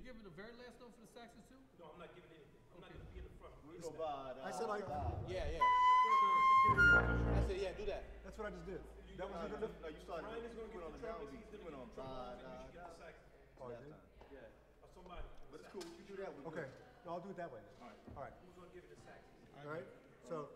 giving the very last note for the saxes too? No, I'm not giving anything. I'm not going to be in the front. I said like. Yeah, yeah. I said, yeah, do that. That's what I just did. That was the. No, you started. Ryan is going to get the trumpets. He's going to get the trumpets. And you should get the sax. Oh, yeah. Yeah. Or somebody. But it's cool. You do that one. Okay. No, I'll do it that way. All right. All right. Who's going to give it the sax? All right. So.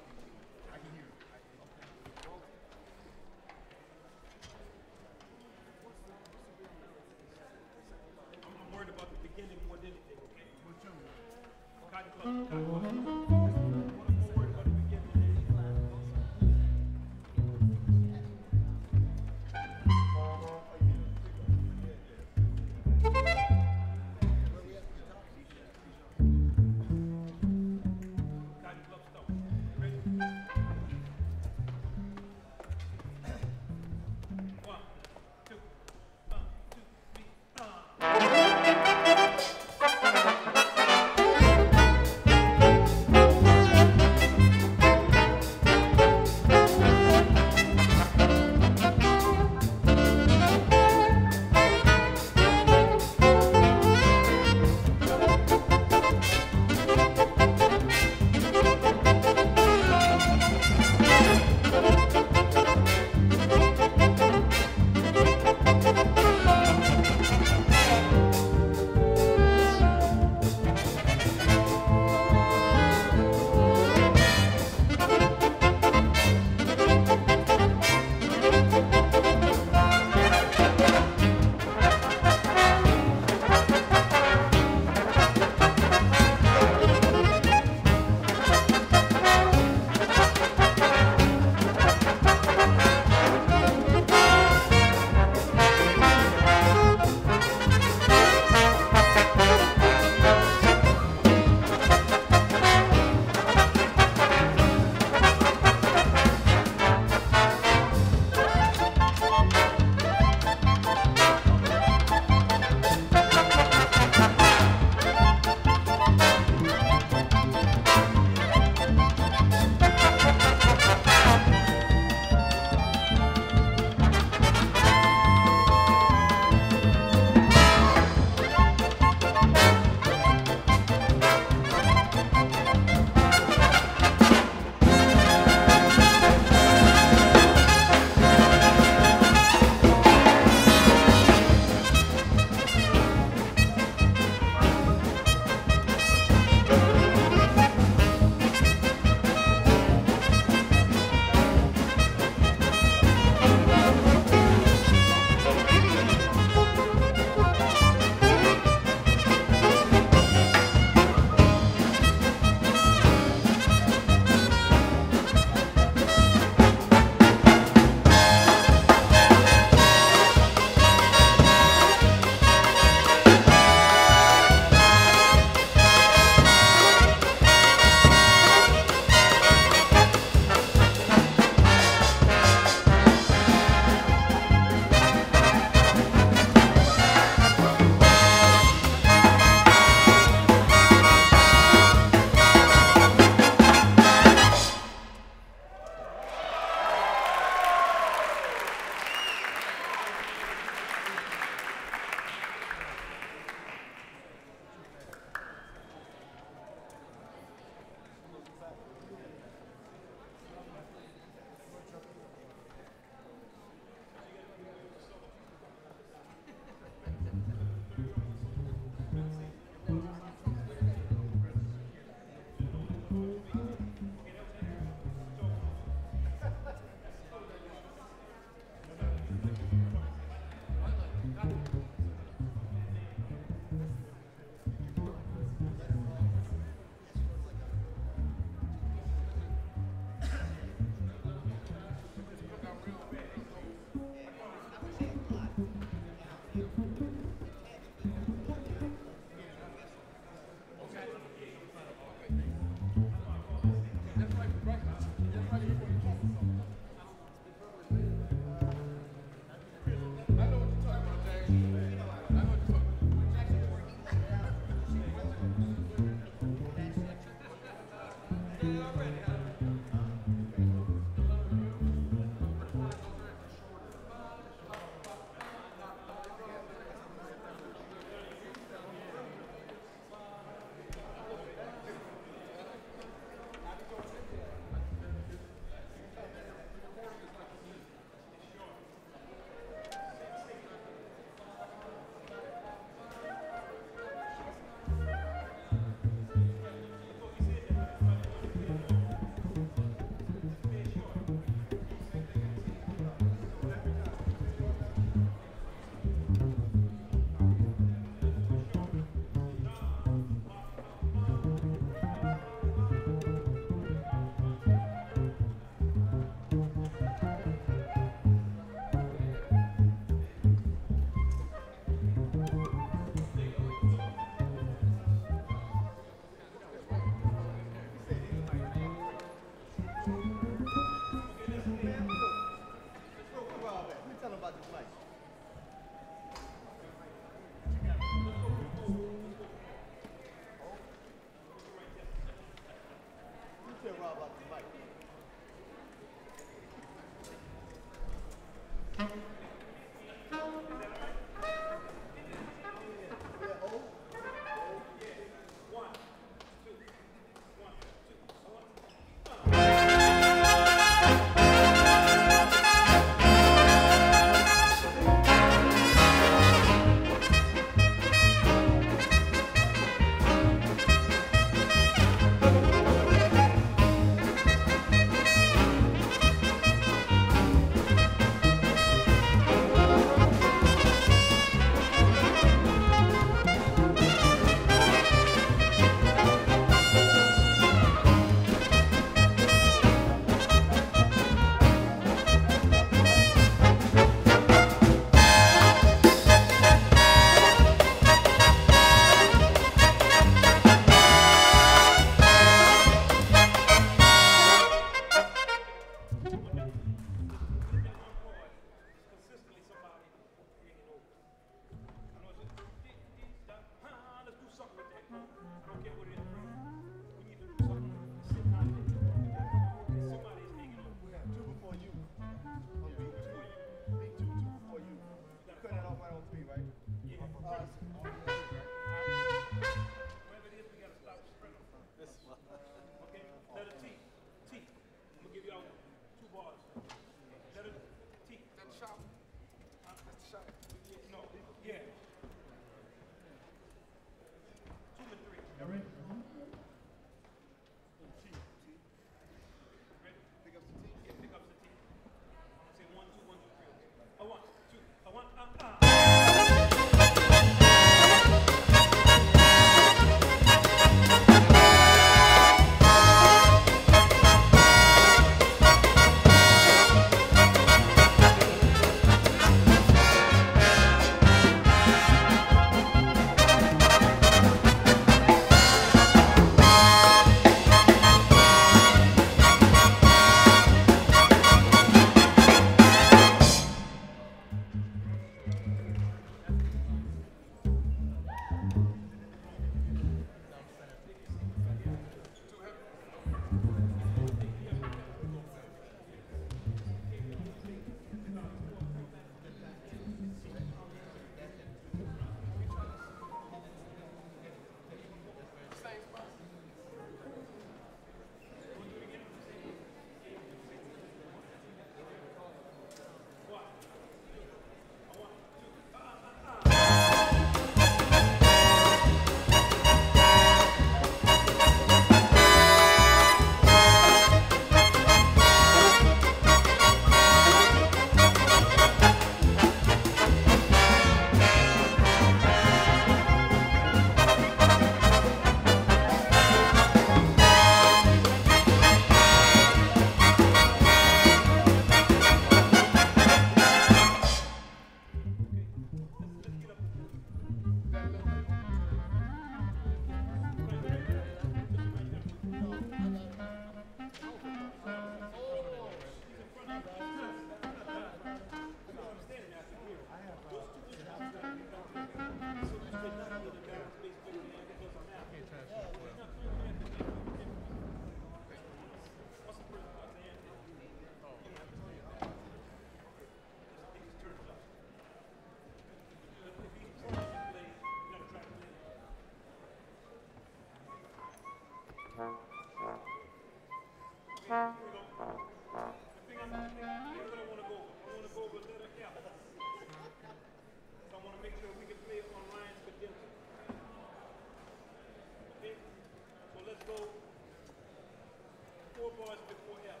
bars before F.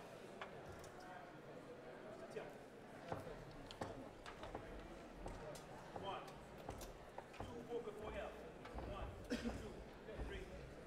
Tell me. 1, 2, 4 before F. 1, 2, 3.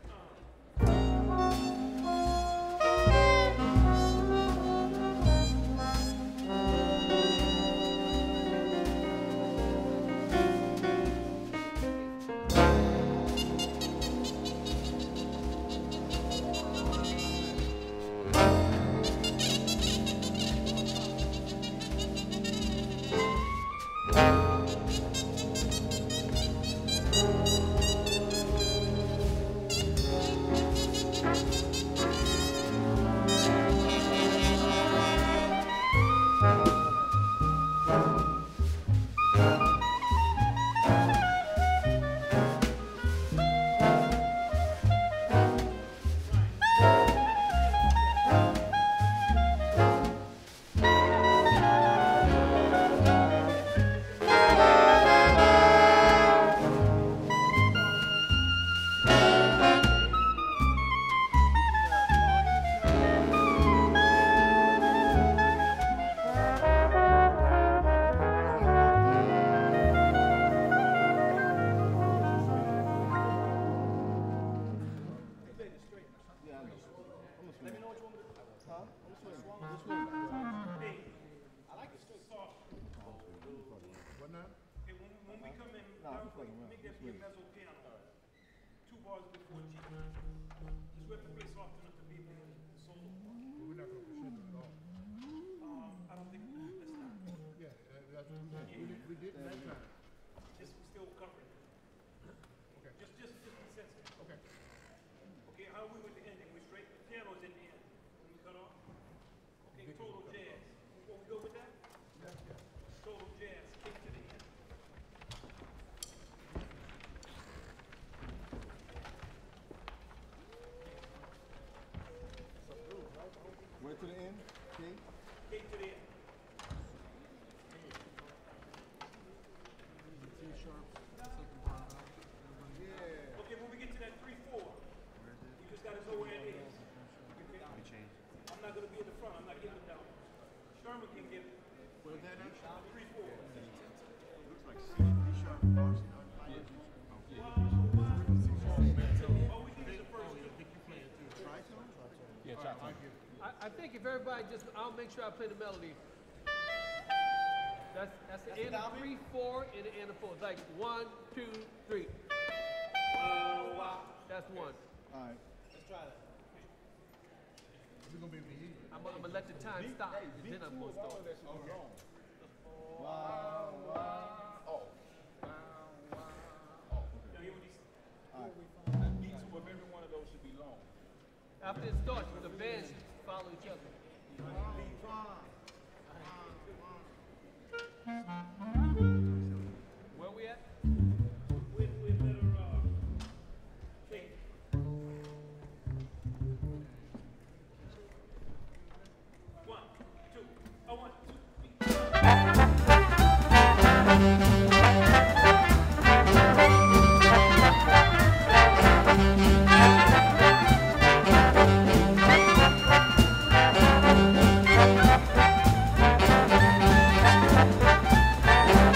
Where to the end? K? K to the end. Yeah. Okay, when we get to that 3-4, you just got to know where it is. I'm not going to be in the front. I'm not giving it down. Sherman can give it. Where's that at? 3-4. Looks like C sharp. All we need is the first two. Yeah, try to. I think if everybody just, I'll make sure I play the melody. That's the end of 3, 4, and the end of 4. It's like 1, 2, 3. That's 1. All right. Let's try that. We're gonna be able to hear you. I'm gonna let the time stop, and then I'm gonna start. Wow, wow. Oh. Now hear what he said. All right. Beats of every one of those should be long. After it starts, the band should follow each other. Where we at? With letter K. 1, 2. 1, 2, 3.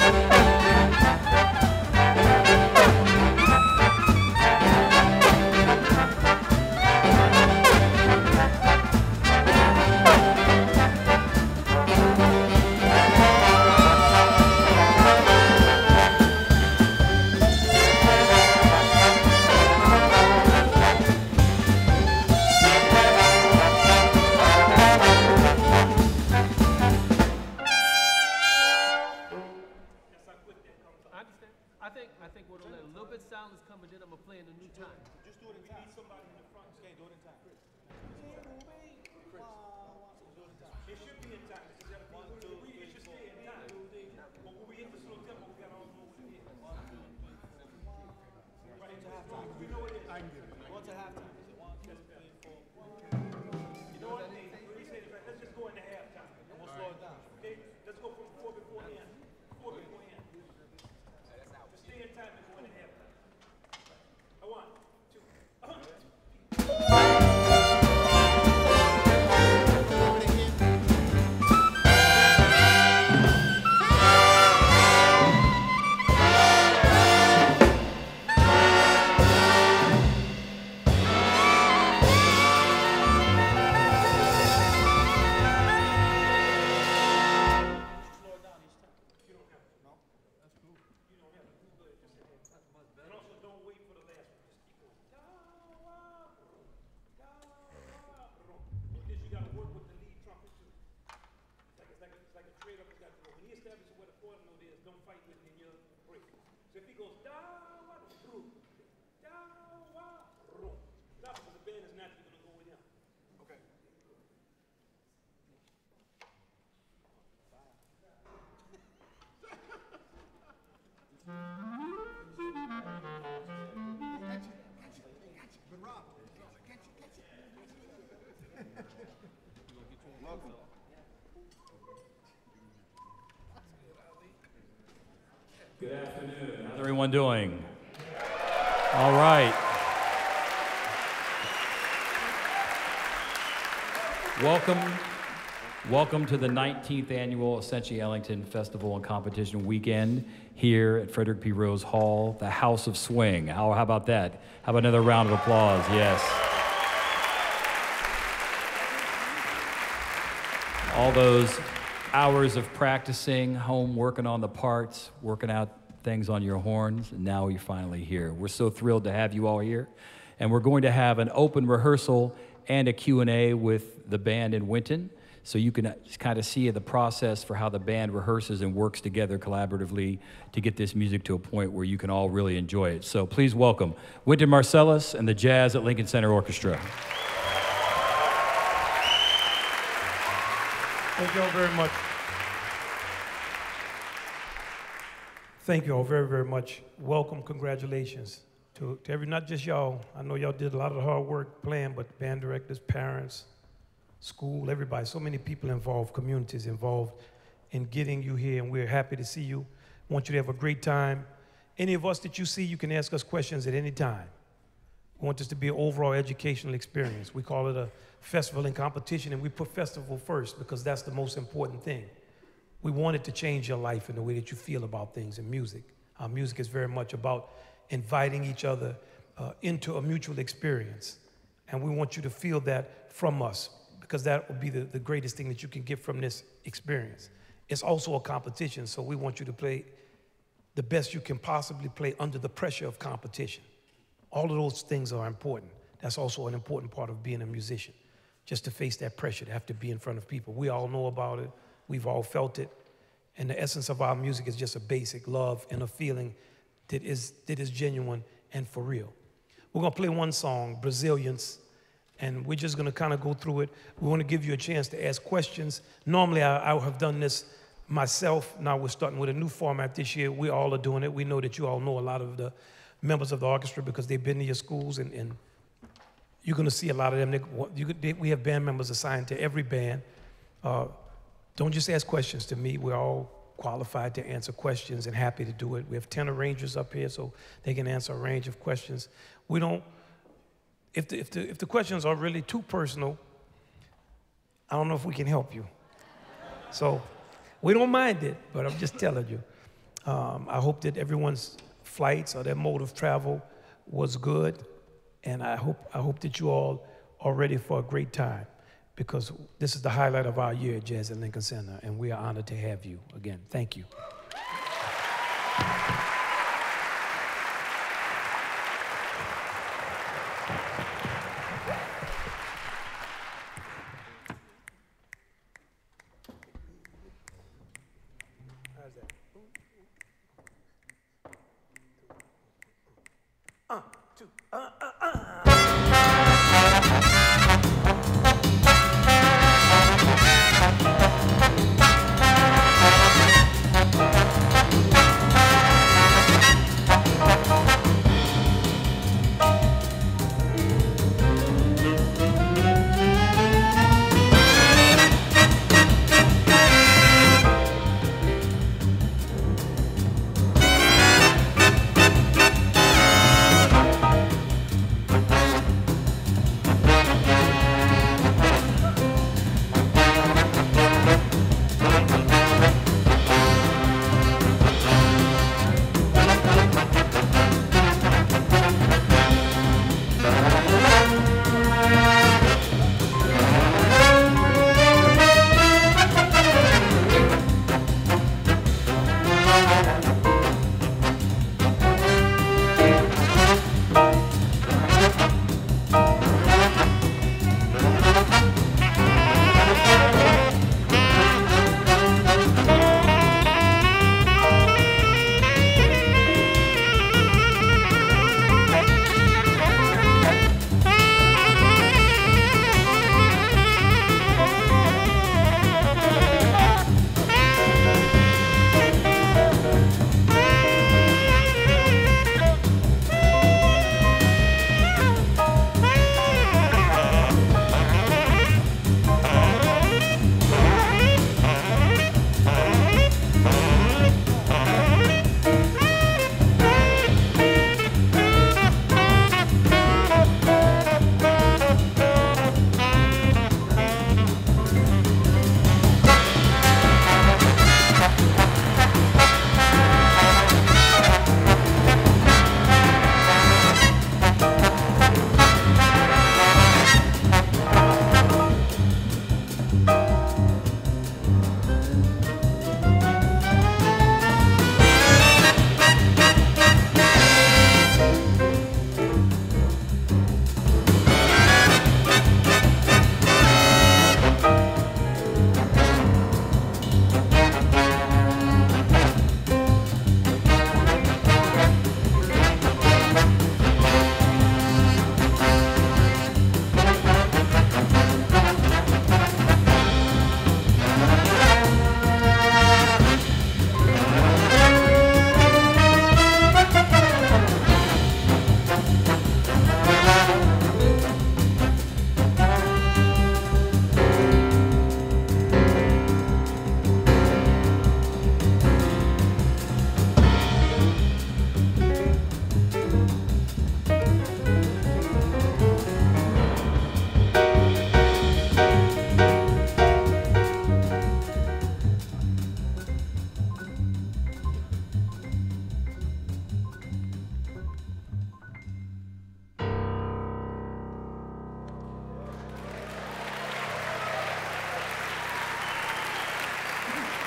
reestablish what a quarter note is. Don't fight with it in your break. So if he goes da wa ru, da wa ru, stop because the band is naturally going to go with him. Okay. Good Rob. Welcome. Good afternoon. How's everyone doing? All right. Welcome to the 19th annual Essentially Ellington Festival and Competition Weekend here at Frederick P. Rose Hall, the House of Swing. How about that? How about another round of applause? Yes. All those hours of practicing, home working on the parts, working out things on your horns, and now you're finally here. We're so thrilled to have you all here. And we're going to have an open rehearsal and a Q&A with the band in Wynton, so you can kind of see the process for how the band rehearses and works together collaboratively to get this music to a point where you can all really enjoy it. So please welcome Wynton Marsalis and the Jazz at Lincoln Center Orchestra. Thank you all very much. Thank you all very, very much. Welcome, congratulations to every, not just y'all. I know y'all did a lot of the hard work playing, but band directors, parents, school, everybody, so many people involved, communities involved in getting you here, and we're happy to see you. Want you to have a great time. Any of us that you see, you can ask us questions at any time. We want this to be an overall educational experience. We call it a festival and competition, and we put festival first because that's the most important thing. We want it to change your life in the way that you feel about things in music. Our music is very much about inviting each other into a mutual experience, and we want you to feel that from us, because that will be the greatest thing that you can get from this experience. It's also a competition, so we want you to play the best you can possibly play under the pressure of competition. All of those things are important. That's also an important part of being a musician, just to face that pressure, to have to be in front of people. We all know about it. We've all felt it. And the essence of our music is just a basic love and a feeling that is genuine and for real. We're gonna play one song, Brazilians, and we're just gonna kind of go through it. We wanna give you a chance to ask questions. Normally, I have done this myself. Now we're starting with a new format this year. We all are doing it. We know that you all know a lot of the members of the orchestra because they've been to your schools, and you're gonna see a lot of them. We have band members assigned to every band. Don't just ask questions to me. We're all qualified to answer questions and happy to do it. We have 10 arrangers up here, so they can answer a range of questions. We don't, if the questions are really too personal, I don't know if we can help you. So we don't mind it, but I'm just telling you. I hope that everyone's flights or their mode of travel was good, and I hope that you all are ready for a great time, because this is the highlight of our year at Jazz at Lincoln Center, and we are honored to have you again. Thank you. How's that? Two.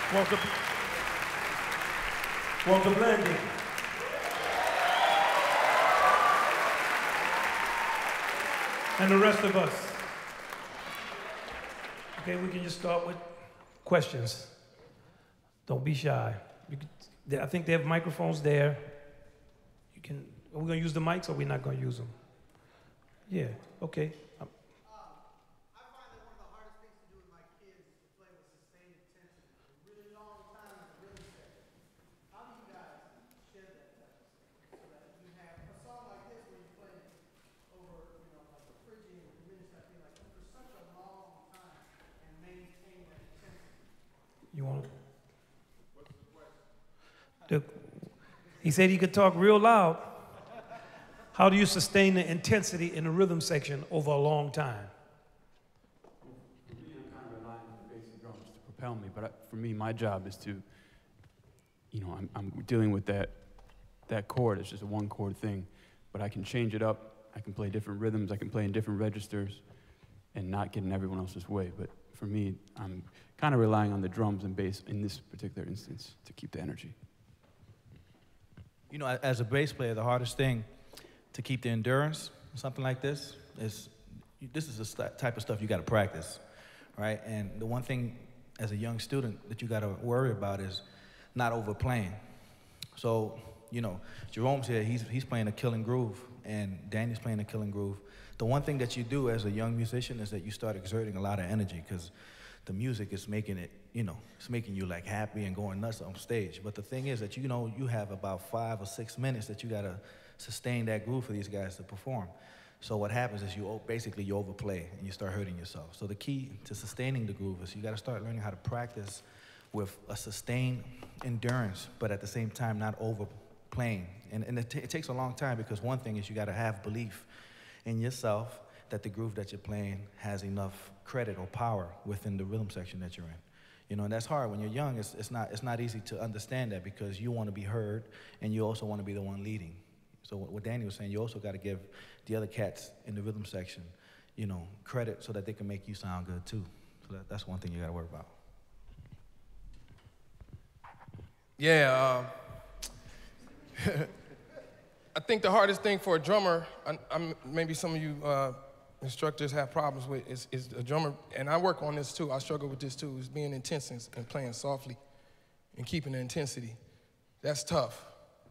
Welcome, Landon. And the rest of us. Okay, we can just start with questions. Don't be shy. I think they have microphones there. Are we going to use the mics or are we not going to use them? Yeah, okay. I find that one of the hardest things to do with my kids is to play with sustained intensity. A really long time in the rhythm section. How do you guys share that type of stuff? So that you have a song like this where you play over, like a Phrygian or diminished, I feel like for such a long time and maintain that intensity. You want to? He said he could talk real loud. How do you sustain the intensity in the rhythm section over a long time? For me, I'm kind of relying on the bass and drums to propel me, but for me, my job is to, I'm dealing with that chord. It's just a one chord thing, but I can change it up. I can play different rhythms. I can play in different registers and not get in everyone else's way. But for me, I'm kind of relying on the drums and bass in this particular instance to keep the energy. As a bass player, the hardest thing to keep the endurance, something like this is the type of stuff you got to practice, right? And the one thing as a young student that you got to worry about is not overplaying. So, Jerome's here, he's playing a killing groove, and Danny's playing a killing groove. The one thing that you do as a young musician is that you start exerting a lot of energy because the music is making it, it's making you like happy and going nuts on stage. But the thing is that, you have about 5 or 6 minutes that you got to sustain that groove for these guys to perform. So what happens is you overplay and you start hurting yourself. So the key to sustaining the groove is you got to start learning how to practice with a sustained endurance, but at the same time not overplaying. And it takes a long time because one thing is you got to have belief in yourself that the groove that you're playing has enough credit or power within the rhythm section that you're in. And that's hard. When you're young, it's not easy to understand that because you want to be heard and you also want to be the one leading. So what Danny was saying, you also got to give the other cats in the rhythm section, credit so that they can make you sound good too. So that's one thing you got to worry about. Yeah, I think the hardest thing for a drummer, maybe some of you instructors have problems with, is a drummer, and I work on this too, I struggle with this too, is being intense and playing softly and keeping the intensity. That's tough.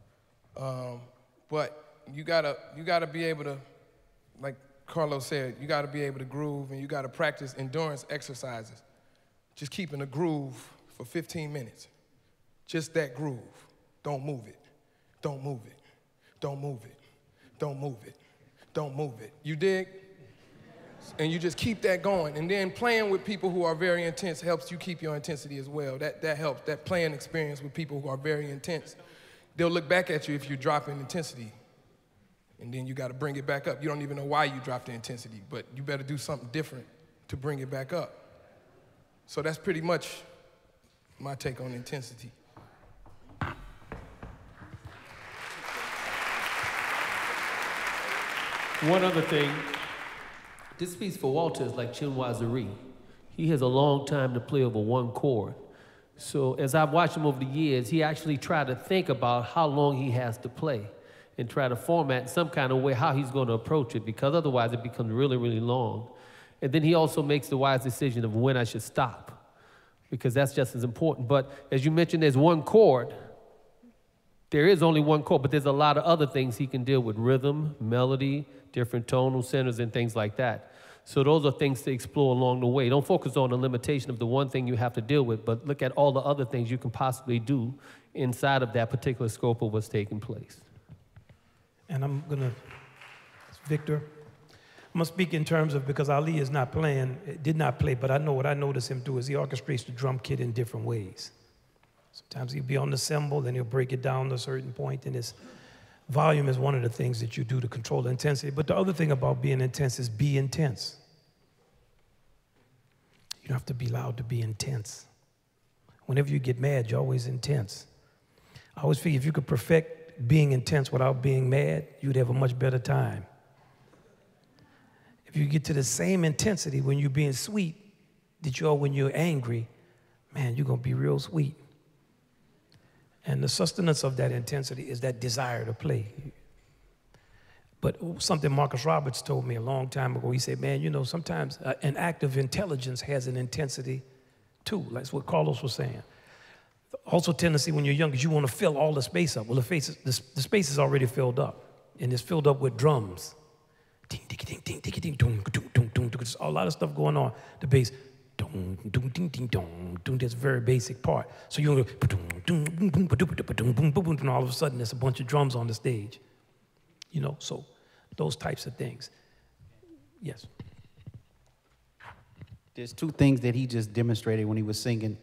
But you gotta be able to, like Carlos said, you gotta be able to groove and you gotta practice endurance exercises. Just keeping a groove for 15 minutes. Just that groove. Don't move it. Don't move it. Don't move it. Don't move it. Don't move it. You dig? And you just keep that going. And then playing with people who are very intense helps you keep your intensity as well. That helps. That playing experience with people who are very intense. They'll look back at you if you drop in intensity. And then you got to bring it back up. You don't even know why you dropped the intensity, but you better do something different to bring it back up. So that's pretty much my take on intensity. One other thing, this piece for Walter is like Chinwazari. He has a long time to play over one chord. So as I've watched him over the years, he actually tried to think about how long he has to play and try to format in some kind of way how he's going to approach it, because otherwise it becomes really, really long. And then he also makes the wise decision of when I should stop, because that's just as important. But as you mentioned, there's one chord. There is only one chord, but there's a lot of other things he can deal with: rhythm, melody, different tonal centers, and things like that. So those are things to explore along the way. Don't focus on the limitation of the one thing you have to deal with, but look at all the other things you can possibly do inside of that particular scope of what's taking place. And I'm gonna, Victor, I'm gonna speak in terms of, because Ali is not playing, did not play, but I know what I notice him do is he orchestrates the drum kit in different ways. Sometimes he'll be on the cymbal, then he'll break it down to a certain point, and his volume is one of the things that you do to control the intensity. But the other thing about being intense is be intense. You don't have to be loud to be intense. Whenever you get mad, you're always intense. I always figure if you could perfect being intense without being mad, you'd have a much better time. If you get to the same intensity when you're being sweet that you are when you're angry, man, you're going to be real sweet. And the sustenance of that intensity is that desire to play. But something Marcus Roberts told me a long time ago, he said, man, you know, sometimes an act of intelligence has an intensity too. That's what Carlos was saying. Also tendency when you're young is you want to fill all the space up. Well, the space is already filled up, and it's filled up with drums. Ding, ding, ding, ding, ding, ding, dong, dong, dong, dong. There's a lot of stuff going on. The bass, dong, dong, ding, ding, dong, dong. That's a very basic part. So you and all of a sudden there's a bunch of drums on the stage. You know, so those types of things. Yes. There's two things that he just demonstrated when he was singing.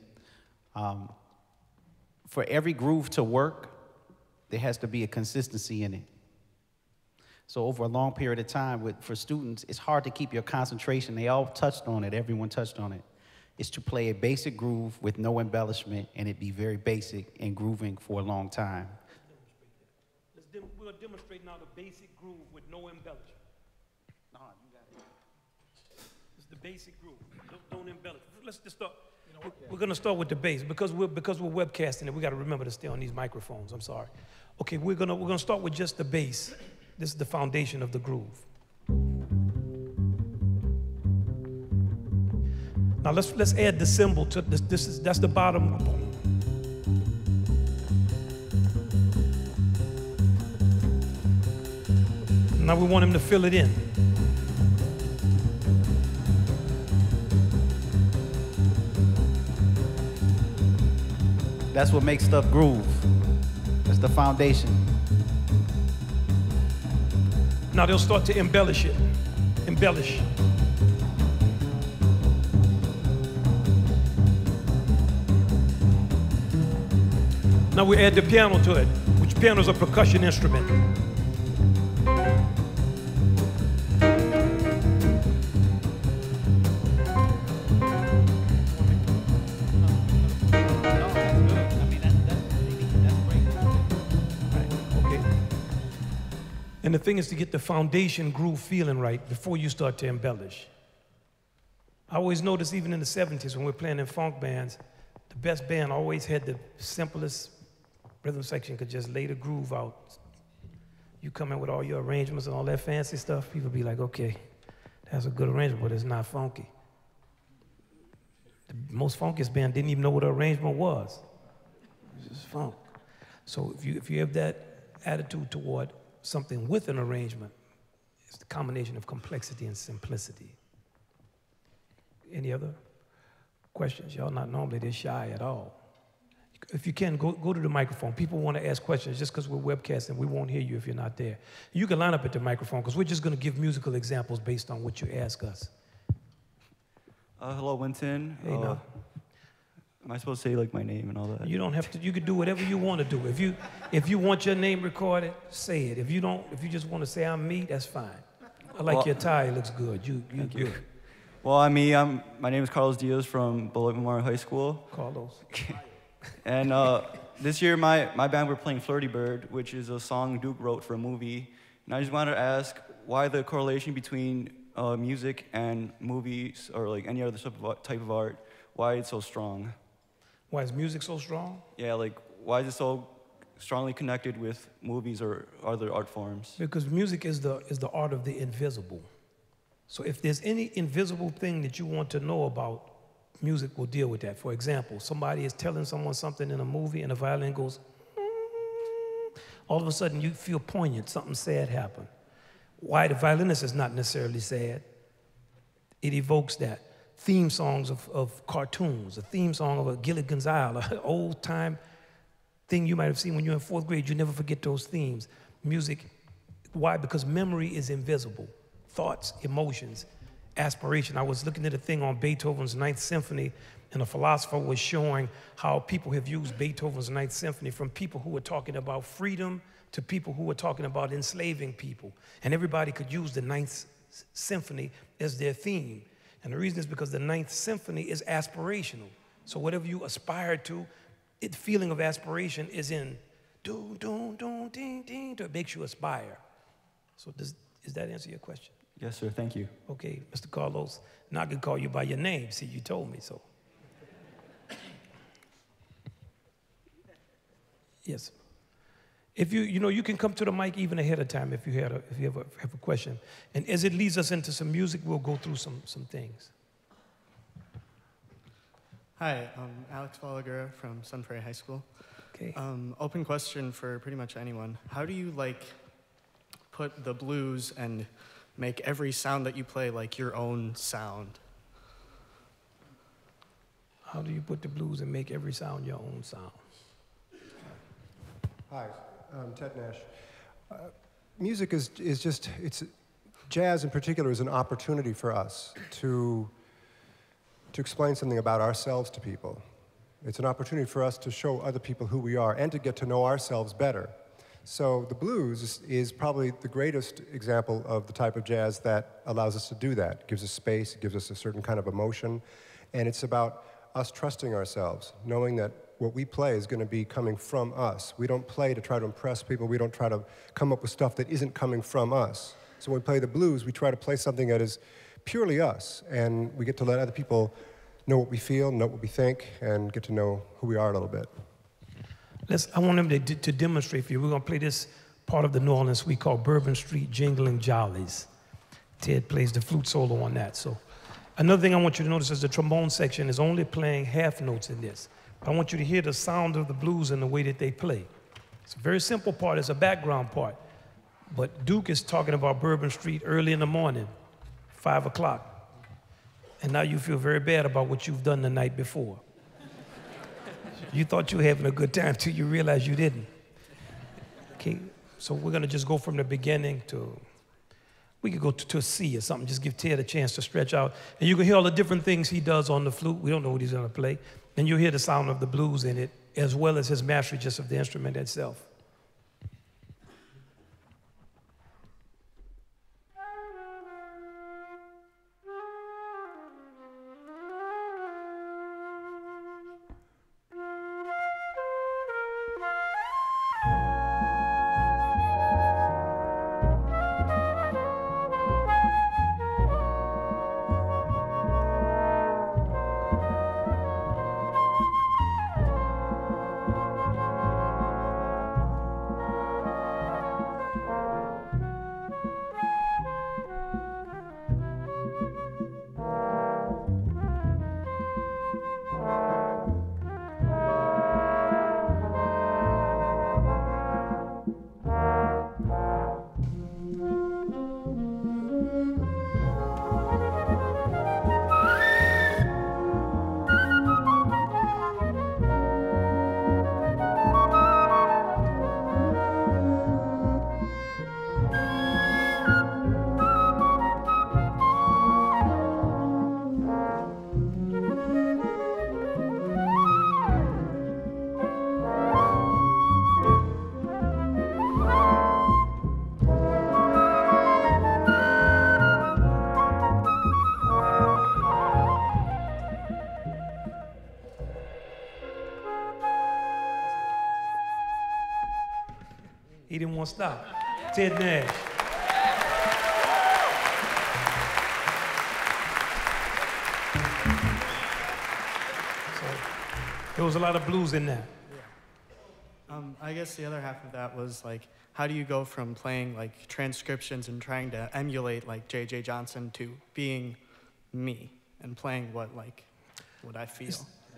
For every groove to work, there has to be a consistency in it. So over a long period of time, for students, it's hard to keep your concentration. They all touched on it. Everyone touched on it. It's to play a basic groove with no embellishment, and it be very basic and grooving for a long time. We're going to demonstrate now the basic groove with no embellishment. No, you got it. It's the basic groove. Don't embellish. Let's just start. We're going to start with the bass. Because we're webcasting it, we got to remember to stay on these microphones. I'm sorry. Okay, we're gonna start with just the bass. This is the foundation of the groove. Now let's add the cymbal to this. That's the bottom. Now we want him to fill it in. That's what makes stuff groove. That's the foundation. Now they'll start to embellish it. Embellish. Now we add the piano to it, which piano is a percussion instrument. And the thing is to get the foundation groove feeling right before you start to embellish. I always notice even in the 70s when we're playing in funk bands, the best band always had the simplest rhythm section, could just lay the groove out. You come in with all your arrangements and all that fancy stuff, people be like, okay, that's a good arrangement, but it's not funky. The most funkiest band didn't even know what an arrangement was. It was just funk. So if you have that attitude toward something with an arrangement, it's the combination of complexity and simplicity. Any other questions? Y'all not normally this shy at all. If you can, go to the microphone. People want to ask questions. Just because we're webcasting, we won't hear you if you're not there. You can line up at the microphone because we're just going to give musical examples based on what you ask us. Hello, Wynton. Hey, now. Am I supposed to say like my name and all that? You don't have to. You can do whatever you want to do. If you want your name recorded, say it. If you just want to say I'm me, that's fine. I like your tie. It looks good. You good. Well, I'm me. My name is Carlos Diaz from Beloit Memorial High School. Carlos. And this year, my band, we're playing Flirty Bird, which is a song Duke wrote for a movie. And I just wanted to ask why the correlation between music and movies or like any other type of art, why it's so strong. Why is music so strong? Yeah, like why is it so strongly connected with movies or other art forms? Because music is the art of the invisible. So if there's any invisible thing that you want to know about, music will deal with that. For example, somebody is telling someone something in a movie and the violin goes, all of a sudden you feel poignant, something sad happened. Why the violinist is not necessarily sad, it evokes that. Theme songs of cartoons, a theme song of a Gilligan's Isle, an old-time thing you might have seen when you were in 4th grade. You never forget those themes. Music, why? Because memory is invisible. Thoughts, emotions, aspiration. I was looking at a thing on Beethoven's 9th Symphony, and a philosopher was showing how people have used Beethoven's 9th Symphony from people who were talking about freedom to people who were talking about enslaving people. And everybody could use the 9th Symphony as their theme. And the reason is because the 9th Symphony is aspirational. So whatever you aspire to, the feeling of aspiration is in do, do, do, ding, ding, it makes you aspire. So does that answer your question? Yes, sir, thank you. Okay, Mr. Carlos, now I can call you by your name. See, you told me so. Yes. If you can come to the mic even ahead of time if you have a question. And as it leads us into some music, we'll go through some things. Hi, Alex Bolliger from Sun Prairie High School. Okay. Open question for pretty much anyone. How do you put the blues and make every sound that you play like your own sound? How do you put the blues and make every sound your own sound? Hi, I'm Ted Nash. Music is just, jazz in particular is an opportunity for us to explain something about ourselves to people. It's an opportunity for us to show other people who we are and to get to know ourselves better. So the blues is probably the greatest example of the type of jazz that allows us to do that. It gives us space, it gives us a certain kind of emotion, and it's about us trusting ourselves, knowing that what we play is going to be coming from us. We don't play to try to impress people. We don't try to come up with stuff that isn't coming from us. So when we play the blues, we try to play something that is purely us, and we get to let other people know what we feel, know what we think, and get to know who we are a little bit. I want him to demonstrate for you. We're going to play this part of the New Orleans suite called Bourbon Street Jingling Jollies. Ted plays the flute solo on that. So another thing I want you to notice is the trombone section is only playing half notes in this. I want you to hear the sound of the blues and the way that they play. It's a very simple part. It's a background part. But Duke is talking about Bourbon Street early in the morning, 5 o'clock. And now you feel very bad about what you've done the night before. You thought you were having a good time till you realized you didn't. Okay, so we're gonna just go from the beginning to, we could go to a C or something, just give Ted a chance to stretch out. And you can hear all the different things he does on the flute. We don't know what he's gonna play. And you'll hear the sound of the blues in it, as well as his mastery just of the instrument itself. He didn't want to stop. Ted Nash. So there was a lot of blues in that. Yeah. I guess the other half of that was how do you go from playing transcriptions and trying to emulate J.J. Johnson to being me and playing what I feel?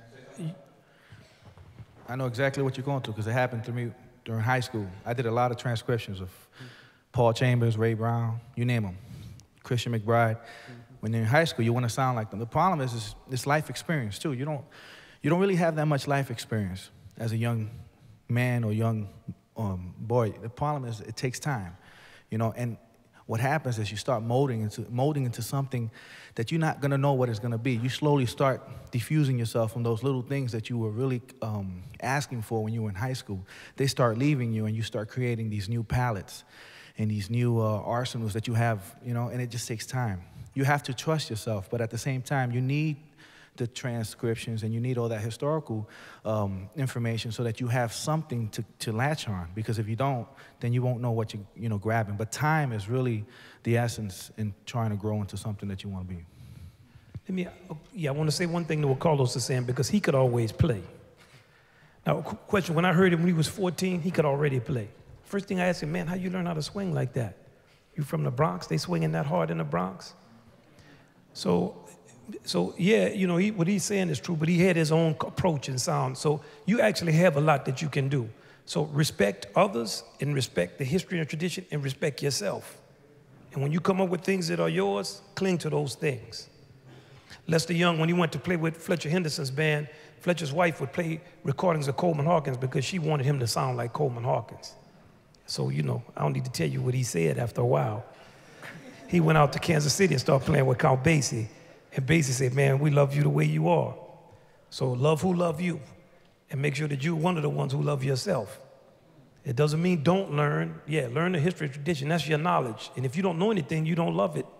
I know exactly what you're going through because it happened to me during high school. I did a lot of transcriptions of Paul Chambers, Ray Brown, you name them, Christian McBride. When you're in high school, you want to sound like them. The problem is it's life experience too. You don't really have that much life experience as a young man or young boy. The problem is it takes time, and what happens is you start molding into something that you're not gonna know what it's gonna be. You slowly start diffusing yourself from those little things that you were really asking for when you were in high school. They start leaving you and you start creating these new palettes and these new arsenals that you have, and it just takes time. You have to trust yourself, but at the same time, you need the transcriptions and you need all that historical information so that you have something to latch on, because if you don't, then you won't know what you're grabbing. But time is really the essence in trying to grow into something that you want to be. I want to say one thing to what Carlos is saying, because he could always play. Now, question, when I heard him when he was 14, he could already play. First thing I asked him, man, how you learn how to swing like that? You from the Bronx? They swinging that hard in the Bronx? So yeah, you know, what he's saying is true, but he had his own approach and sound. So you actually have a lot that you can do. So respect others and respect the history and tradition and respect yourself. And when you come up with things that are yours, cling to those things. Lester Young, when he went to play with Fletcher Henderson's band, Fletcher's wife would play recordings of Coleman Hawkins because she wanted him to sound like Coleman Hawkins. So, you know, I don't need to tell you what he said after a while. He went out to Kansas City and started playing with Count Basie. And Basie said, man, we love you the way you are. So love who love you. And make sure that you're one of the ones who love yourself. It doesn't mean don't learn. Yeah, learn the history and tradition. That's your knowledge. And if you don't know anything, you don't love it.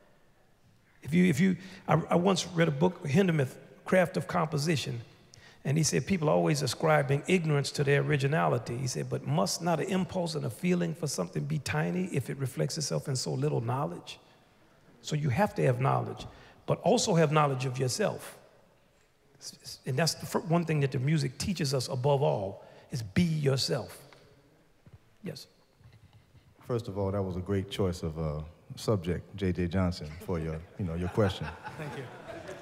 I once read a book, Hindemith, Craft of Composition. And he said people are always ascribing ignorance to their originality. He said, but must not an impulse and a feeling for something be tiny if it reflects itself in so little knowledge? So you have to have knowledge, but also have knowledge of yourself. And that's the one thing that the music teaches us above all, is be yourself. Yes. First of all, that was a great choice of subject, J.J. Johnson, for your question. Thank you.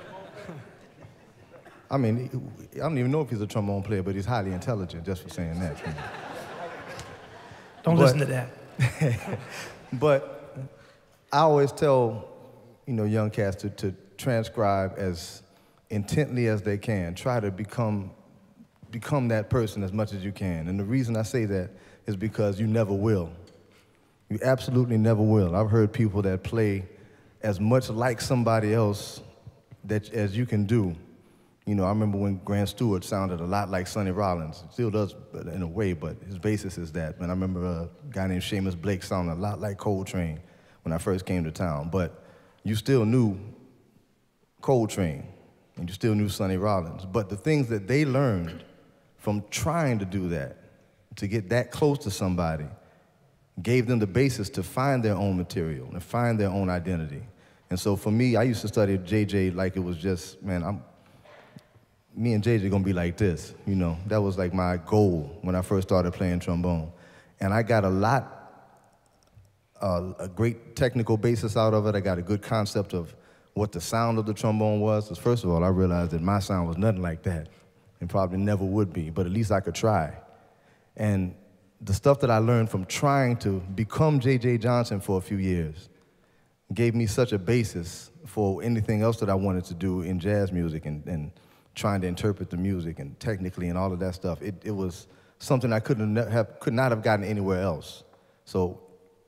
I mean, I don't even know if he's a trombone player, but he's highly intelligent just for saying that. Don't listen to that. But I always tell, young cats to transcribe as intently as they can. Try to become that person as much as you can. And the reason I say that is because you never will. You absolutely never will. I've heard people that play as much like somebody else as you can do. I remember when Grant Stewart sounded a lot like Sonny Rollins. Still does in a way, but his basis is that. And I remember a guy named Seamus Blake sounding a lot like Coltrane when I first came to town. But you still knew Coltrane, and you still knew Sonny Rollins. But the things that they learned from trying to do that, to get that close to somebody, gave them the basis to find their own material and find their own identity. And so for me, I used to study JJ like it was just, man, me and JJ gonna be like this, That was like my goal when I first started playing trombone. And I got a great technical basis out of it. I got a good concept of what the sound of the trombone was. Because first of all, I realized that my sound was nothing like that and probably never would be, but at least I could try. And the stuff that I learned from trying to become J.J. Johnson for a few years gave me such a basis for anything else that I wanted to do in jazz music and trying to interpret the music and technically and all of that stuff. It was something I could not have gotten anywhere else. So,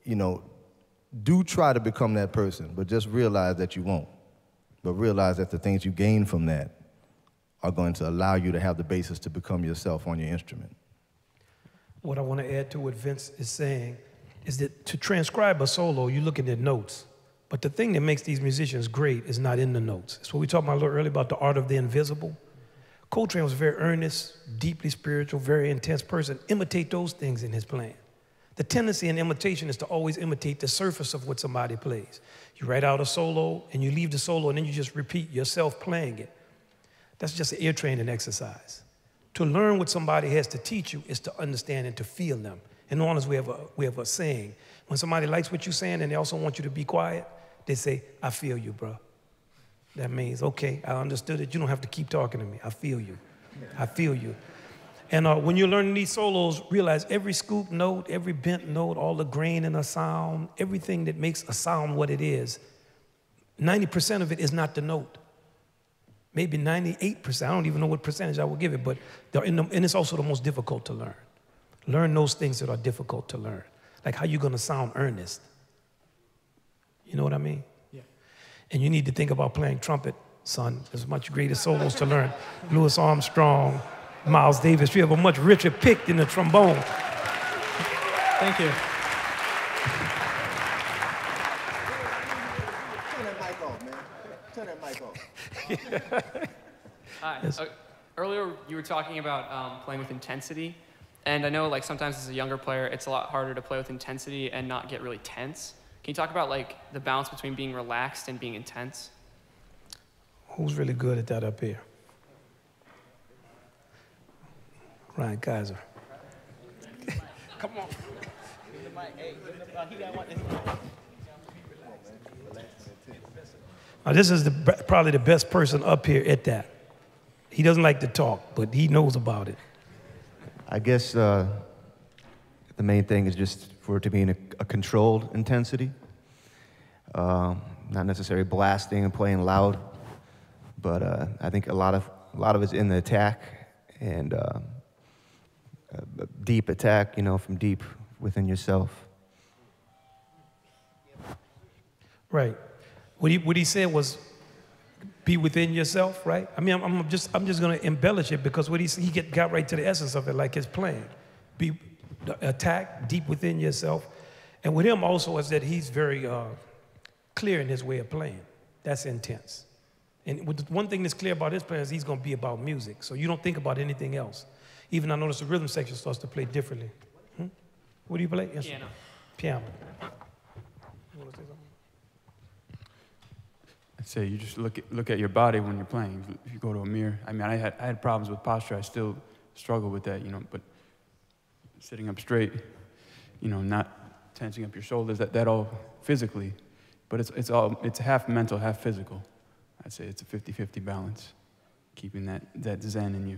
do try to become that person, but just realize that you won't. But realize that the things you gain from that are going to allow you to have the basis to become yourself on your instrument. What I want to add to what Vince is saying is that to transcribe a solo, you're looking at notes. But the thing that makes these musicians great is not in the notes. It's what we talked about a little earlier about the art of the invisible. Coltrane was a very earnest, deeply spiritual, very intense person. Imitate those things in his playing. The tendency in imitation is to always imitate the surface of what somebody plays. You write out a solo, and you leave the solo, and then you just repeat yourself playing it. That's just an ear training exercise. To learn what somebody has to teach you is to understand and to feel them. In New Orleans, we have a saying. When somebody likes what you're saying and they also want you to be quiet, they say, I feel you, bro. That means, okay, I understood it. You don't have to keep talking to me. I feel you. I feel you. And when you're learning these solos, realize every scoop note, every bent note, all the grain in a sound, everything that makes a sound what it is, 90% of it is not the note. Maybe 98%. I don't even know what percentage I will give it, but and it's also the most difficult to learn. Learn those things that are difficult to learn. Like how you're going to sound earnest. You know what I mean? Yeah. And you need to think about playing trumpet, son. There's much greater solos to learn. Louis Armstrong, Miles Davis. You have a much richer pick than the trombone. Thank you. Turn that mic off, man. Turn that mic off. Hi. Yes. Earlier, you were talking about playing with intensity. And I know sometimes as a younger player, it's a lot harder to play with intensity and not get really tense. Can you talk about the balance between being relaxed and being intense? Who's really good at that up here? Ryan Kaiser. Come on. Now, this is probably the best person up here at that. He doesn't like to talk, but he knows about it. I guess the main thing is just for it to be in a controlled intensity. Not necessarily blasting and playing loud, but I think a lot of it's in the attack and deep attack, you know, from deep within yourself. Right. What he said was, be within yourself, right? I mean, I'm just going to embellish it because what he got right to the essence of it, like his playing. Be attack deep within yourself, and with him also is that he's very clear in his way of playing. That's intense. And one thing that's clear about his playing is he's going to be about music, so you don't think about anything else. Even I notice the rhythm section starts to play differently. What do you play? Piano. Piano. I'd say you just look at your body when you're playing. If you go to a mirror, I mean, I had problems with posture. I still struggle with that, you know. But sitting up straight, you know, not tensing up your shoulders, that all physically, but it's half mental, half physical. I'd say it's a 50-50 balance, keeping that zen in you.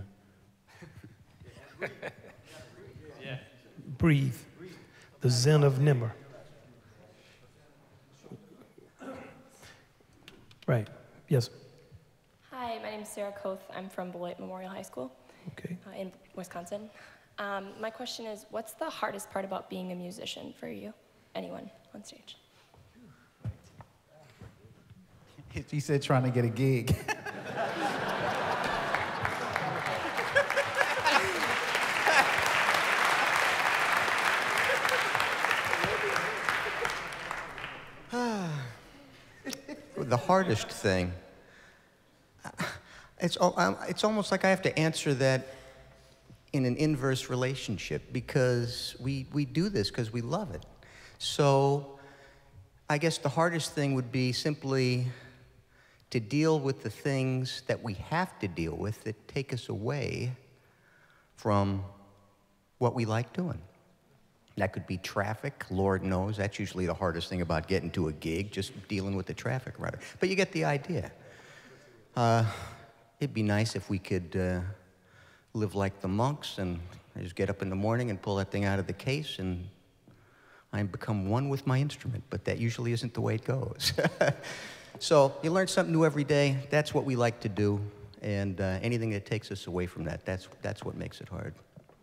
Yeah. Breathe. The zen of Nimmer. Right. Yes. Hi, my name is Sarah Koth. I'm from Beloit Memorial High School in Wisconsin. My question is, what's the hardest part about being a musician for you? Anyone on stage? He said trying to get a gig. The hardest thing, it's almost like I have to answer that in an inverse relationship because we do this because we love it. So I guess the hardest thing would be simply to deal with the things that we have to deal with that take us away from what we like doing. That could be traffic, Lord knows. That's usually the hardest thing about getting to a gig, just dealing with the traffic right. But you get the idea. It'd be nice if we could live like the monks and just get up in the morning and pull that thing out of the case and I become one with my instrument, but that usually isn't the way it goes. So you learn something new every day. That's what we like to do, and anything that takes us away from that, that's what makes it hard.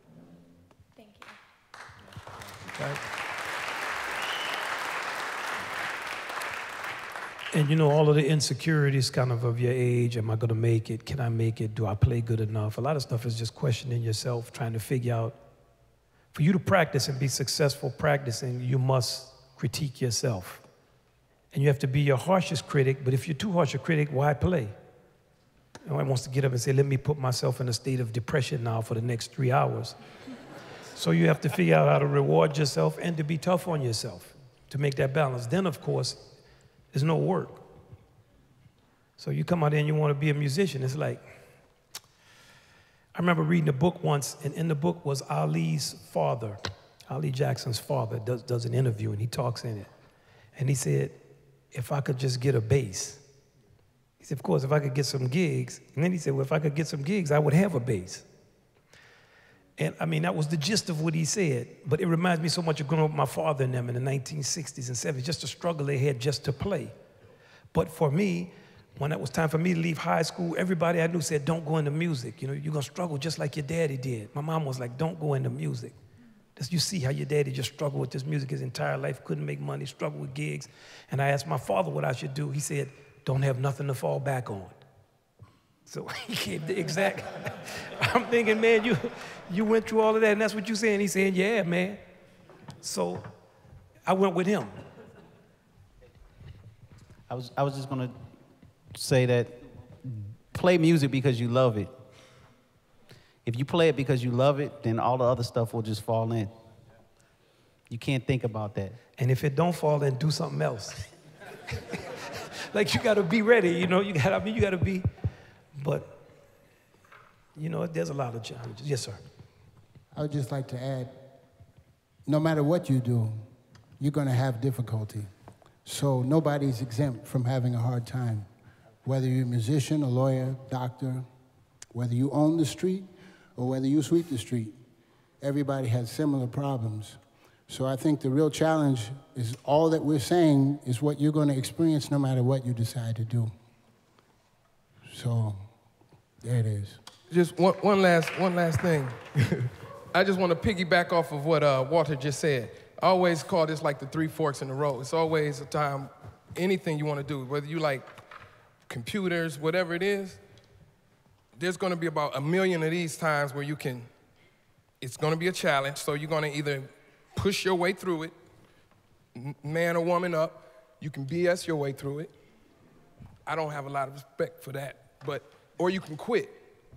Right. And you know, all of the insecurities kind of your age, am I going to make it? Can I make it? Do I play good enough? A lot of stuff is just questioning yourself, trying to figure out. For you to practice and be successful practicing, you must critique yourself. And you have to be your harshest critic, but if you're too harsh a critic, why play? No one wants to get up and say, let me put myself in a state of depression now for the next 3 hours. So you have to figure out how to reward yourself and to be tough on yourself to make that balance. Then, of course, there's no work. So you come out there and you want to be a musician. It's like, I remember reading a book once, and in the book was Ali's father. Ali Jackson's father does an interview, and he talks in it. And he said, if I could just get a bass. He said, of course, if I could get some gigs. And then he said, well, if I could get some gigs, I would have a bass. And I mean, that was the gist of what he said. But it reminds me so much of growing up with my father and them in the 1960s and 70s, just the struggle they had just to play. But for me, when it was time for me to leave high school, everybody I knew said, don't go into music. You know, you're going to struggle just like your daddy did. My mom was like, don't go into music. You see how your daddy just struggled with this music his entire life, couldn't make money, struggled with gigs. And I asked my father what I should do. He said, don't have nothing to fall back on. So he gave the exact. I'm thinking, man, you went through all of that, and that's what you're saying. He's saying, yeah, man. So I went with him. I was just gonna say that play music because you love it. If you play it because you love it, then all the other stuff will just fall in. You can't think about that. And if it don't fall in, do something else. Like you gotta be ready, you know. You gotta be. But, you know, there's a lot of challenges. Yes, sir. I would just like to add, no matter what you do, you're going to have difficulty. So nobody's exempt from having a hard time. Whether you're a musician, a lawyer, doctor, whether you own the street or whether you sweep the street, everybody has similar problems. So I think the real challenge is all that we're saying is what you're going to experience no matter what you decide to do. So there it is. Just one last thing. I just want to piggyback off of what Walter just said. I always call this like the three forks in the road. It's always a time, anything you want to do, whether you like computers, whatever it is, there's going to be about 1 million of these times where it's going to be a challenge, so you're going to either push your way through it, man or woman up, you can BS your way through it. I don't have a lot of respect for that, or you can quit.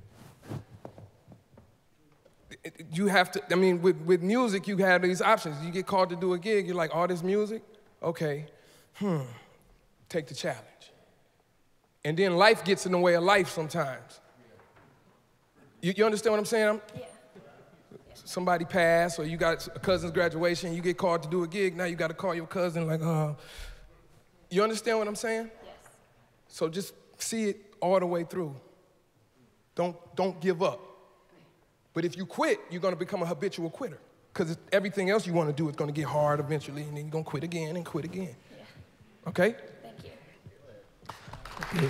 You have to, I mean, with music, you have these options. You get called to do a gig, you're like, oh, this music? Okay, take the challenge. And then life gets in the way of life sometimes. You understand what I'm saying? Yeah. Somebody passed, or you got a cousin's graduation, you get called to do a gig, now you got to call your cousin like, you understand what I'm saying? Yes. So just see it all the way through. Don't give up. But if you quit, you're going to become a habitual quitter, because everything else you want to do is going to get hard eventually, and then you're going to quit again and quit again. Yeah. Okay? Thank you. Okay.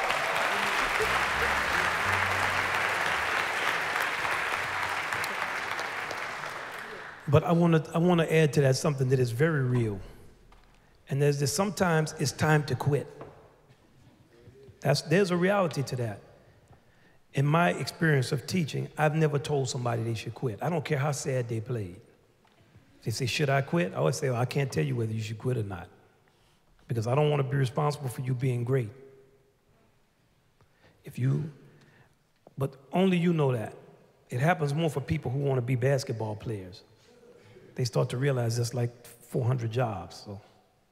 But I want to add to that something that is very real. And there's this, sometimes it's time to quit. There's a reality to that. In my experience of teaching, I've never told somebody they should quit. I don't care how sad they played. They say, should I quit? I always say, I can't tell you whether you should quit or not, because I don't want to be responsible for you being great. But only you know that. It happens more for people who want to be basketball players. They start to realize there's like 400 jobs. So,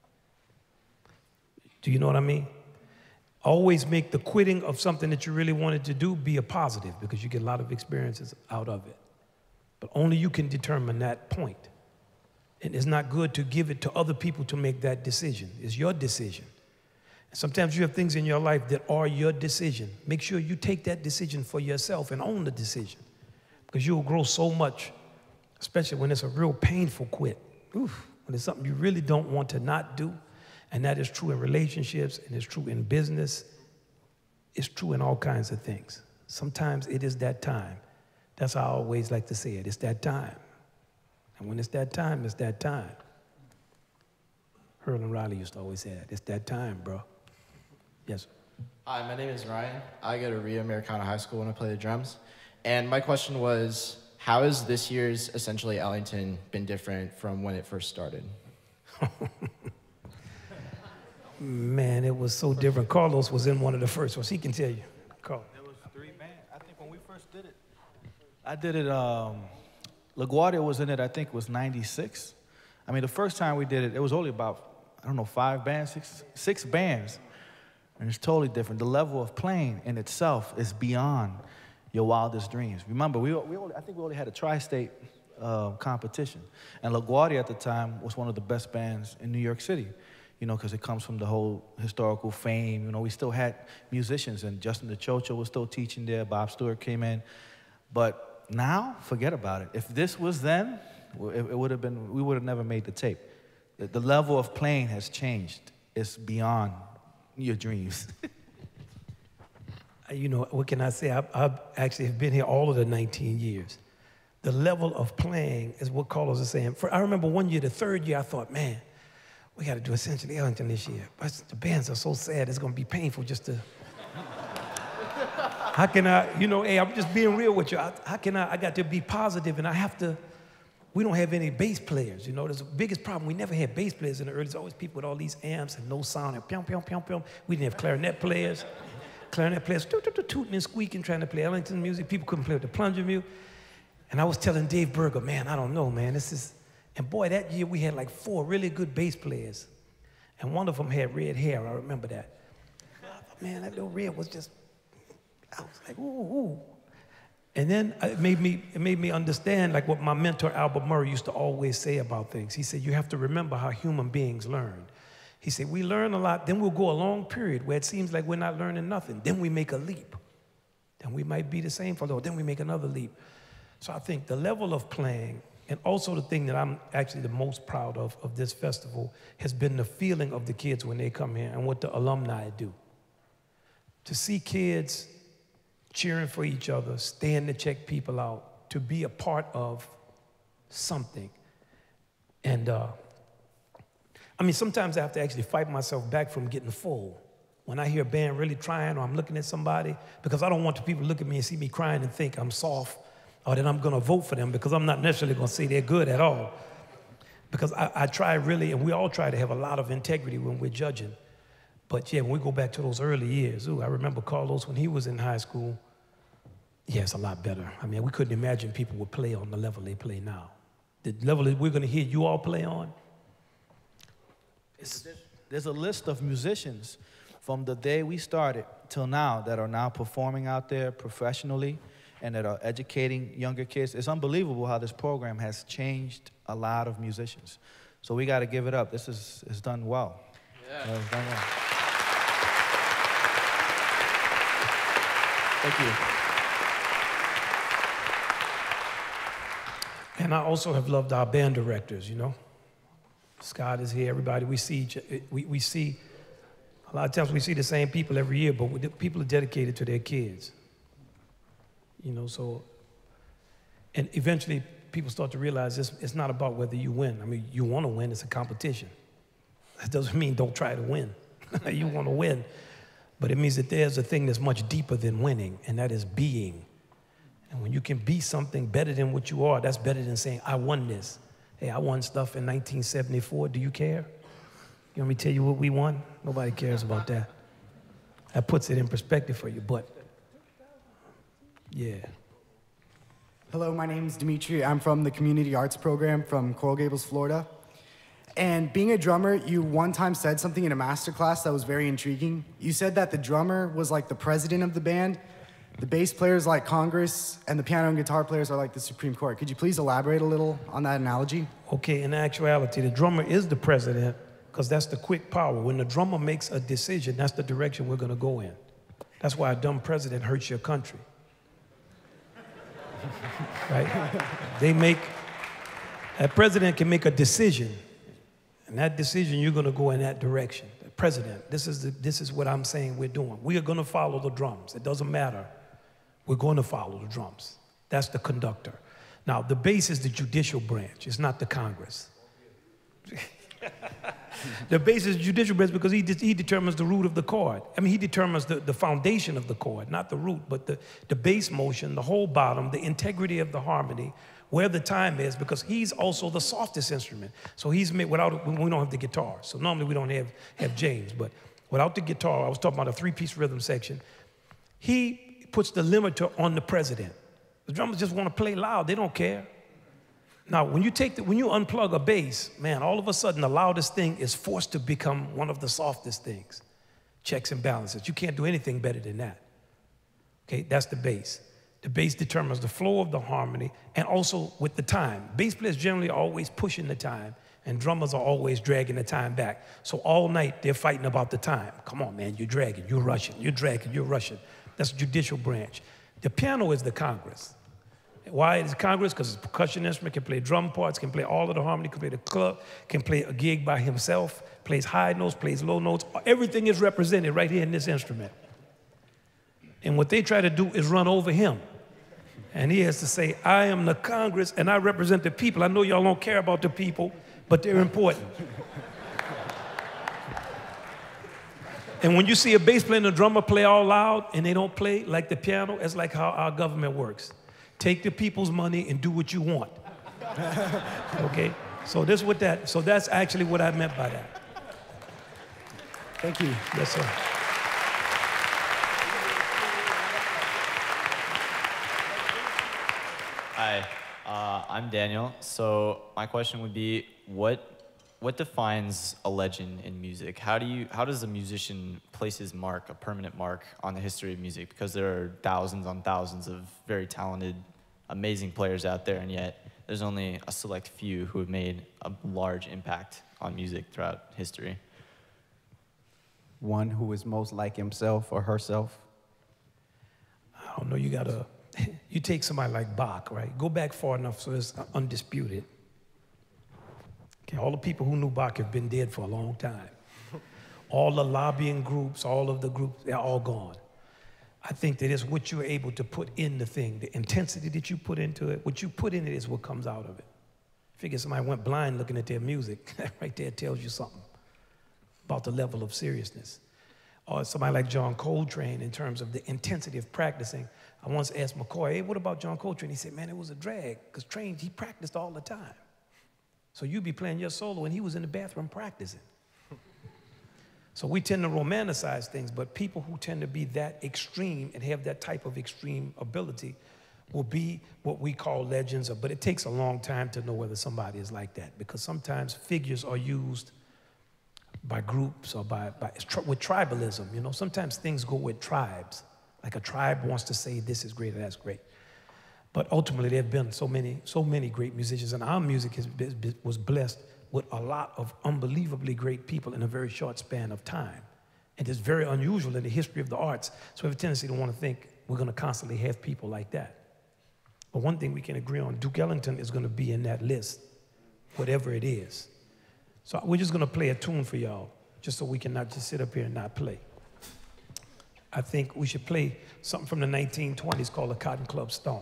do you know what I mean? Always make the quitting of something that you really wanted to do be a positive, because you get a lot of experiences out of it. But only you can determine that point. And it's not good to give it to other people to make that decision. It's your decision. And sometimes you have things in your life that are your decision. Make sure you take that decision for yourself and own the decision, because you'll grow so much, especially when it's a real painful quit. Oof, when it's something you really don't want to not do. And that is true in relationships, and it's true in business. It's true in all kinds of things. Sometimes it is that time. That's how I always like to say it. It's that time. And when it's that time, it's that time. Herman Riley used to always say that. It's that time, bro. Yes. Hi, my name is Ryan. I go to Rio Americana High School and I play the drums. And my question was, how has this year's Essentially Ellington been different from when it first started? Man, it was so different. Carlos was in one of the first ones. He can tell you. Carl. There was 3 bands. I think when we first did it, I did it, LaGuardia was in it, I think it was 96. I mean, the first time we did it, it was only about, I don't know, 5 bands, six bands. And it's totally different. The level of playing in itself is beyond your wildest dreams. Remember, I think we only had a tri-state competition. And LaGuardia at the time was one of the best bands in New York City, you know, because it comes from the whole historical fame. You know, we still had musicians, and Justin DeChocho was still teaching there. Bob Stewart came in. But now, forget about it. If this was then, it would have been, we would have never made the tape. The level of playing has changed. It's beyond your dreams. You know, what can I say? I've actually have been here all of the 19 years. The level of playing is what Carlos is saying. I remember one year, the 3rd year, I thought, man, we got to do Essentially Ellington this year. But the bands are so sad, it's going to be painful just to... How can I, you know, hey, I'm just being real with you. How can I got to be positive, and I have to, we don't have any bass players, you know. There's the biggest problem. We never had bass players in the early. There's always people with all these amps and no sound and pium, pium, pium, pium. We didn't have clarinet players. Clarinet players tooting and squeaking, trying to play Ellington music. People couldn't play with the plunger mute. And I was telling Dave Berger, man, I don't know, man. This is, and boy, that year we had like 4 really good bass players. And one of them had red hair, I remember that. Man, that little red was just, I was like, ooh, ooh. And then it made me understand like what my mentor Albert Murray used to always say about things. He said, you have to remember how human beings learn. He said, we learn a lot, then we'll go a long period where it seems like we're not learning nothing. Then we make a leap. Then we might be the same for a little, then we make another leap. So I think the level of playing, and also the thing that I'm actually the most proud of this festival, has been the feeling of the kids when they come here and what the alumni do. To see kids cheering for each other, staying to check people out, to be a part of something. And I mean, sometimes I have to actually fight myself back from getting full. When I hear a band really trying, or I'm looking at somebody, because I don't want the people to look at me and see me crying and think I'm soft, or that I'm gonna vote for them, because I'm not necessarily gonna say they're good at all. Because I try really, and we all try to have a lot of integrity when we're judging. But yeah, when we go back to those early years, I remember Carlos when he was in high school. Yeah, it's a lot better. I mean, we couldn't imagine people would play on the level they play now. The level that we're gonna hear you all play on. There's a list of musicians from the day we started till now that are now performing out there professionally and that are educating younger kids. It's unbelievable how this program has changed a lot of musicians. So we got to give it up. This is done well. Yeah. It's done well. Thank you. And I also have loved our band directors, you know. Scott is here, everybody. We see, we see, a lot of times we see the same people every year, but people are dedicated to their kids. You know, so, and eventually people start to realize it's not about whether you win. I mean, you want to win, it's a competition. That doesn't mean don't try to win. You want to win, but it means that there's a thing that's much deeper than winning, and that is being. And when you can be something better than what you are, that's better than saying, I won this. Hey, I won stuff in 1974, do you care? You want me to tell you what we won? Nobody cares about that. That puts it in perspective for you, but yeah. Hello, my name is Dimitri. I'm from the Community Arts Program from Coral Gables, Florida. And being a drummer, you one time said something in a master class that was very intriguing. You said that the drummer was like the president of the band, the bass player is like Congress, and the piano and guitar players are like the Supreme Court. Could you please elaborate a little on that analogy? Okay, in actuality, the drummer is the president because that's the quick power. When the drummer makes a decision, that's the direction we're going to go in. That's why a dumb president hurts your country. Right? That president can make a decision, and that decision, you're going to go in that direction. The president, this is what I'm saying we're doing. We are going to follow the drums. It doesn't matter. We're going to follow the drums. That's the conductor. Now, the bass is the judicial branch. It's not the Congress. The bass is the judicial branch because he determines the root of the chord. I mean, he determines the foundation of the chord, not the root, but the bass motion, the whole bottom, the integrity of the harmony, where the time is, because he's also the softest instrument. So he's made without, we don't have the guitar. So normally we don't have James, but without the guitar, I was talking about a three-piece rhythm section, he puts the limiter on the president. The drummers just want to play loud. They don't care. Now, when you unplug a bass, man, all of a sudden the loudest thing is forced to become one of the softest things. Checks and balances. You can't do anything better than that. Okay, that's the bass. The bass determines the flow of the harmony and also with the time. Bass players generally are always pushing the time and drummers are always dragging the time back. So all night they're fighting about the time. Come on, man, you're dragging, you're rushing, you're dragging, you're rushing. That's the judicial branch. The piano is the Congress. Why is it Congress? Because it's a percussion instrument, can play drum parts, can play all of the harmony, can play the club, can play a gig by himself, plays high notes, plays low notes. Everything is represented right here in this instrument. And what they try to do is run over him. And he has to say, I am the Congress and I represent the people. I know y'all don't care about the people, but they're important. And when you see a bass player and a drummer play all loud and they don't play like the piano, it's like how our government works. Take the people's money and do what you want. Okay? So that's actually what I meant by that. Thank you. Yes, sir. Hi, I'm Daniel. So my question would be, what what defines a legend in music? How does a musician place his mark, a permanent mark, on the history of music? Because there are thousands on thousands of very talented, amazing players out there, and yet there's only a select few who have made a large impact on music throughout history. One who is most like himself or herself? I don't know, you take somebody like Bach, right? Go back far enough so it's undisputed. Okay, all the people who knew Bach have been dead for a long time. All the lobbying groups, all of the groups, they're all gone. I think that it's what you're able to put in the thing, the intensity that you put into it. What you put in it is what comes out of it. Figure somebody went blind looking at their music. Right there tells you something about the level of seriousness. Or somebody like John Coltrane, in terms of the intensity of practicing. I once asked McCoy, hey, what about John Coltrane? He said, man, it was a drag, because he practiced all the time. So you'd be playing your solo, and he was in the bathroom practicing. So we tend to romanticize things, but people who tend to be that extreme and have that type of extreme ability will be what we call legends. But it takes a long time to know whether somebody is like that, because sometimes figures are used by groups or with tribalism. You know, sometimes things go with tribes. Like a tribe wants to say this is great or that's great. But ultimately, there have been so many great musicians, and our music was blessed with a lot of unbelievably great people in a very short span of time. And it's very unusual in the history of the arts. So we have a tendency to want to think we're going to constantly have people like that. But one thing we can agree on, Duke Ellington is going to be in that list, whatever it is. So we're just going to play a tune for y'all, just so we can not just sit up here and not play. I think we should play something from the 1920s called the Cotton Club Stomp.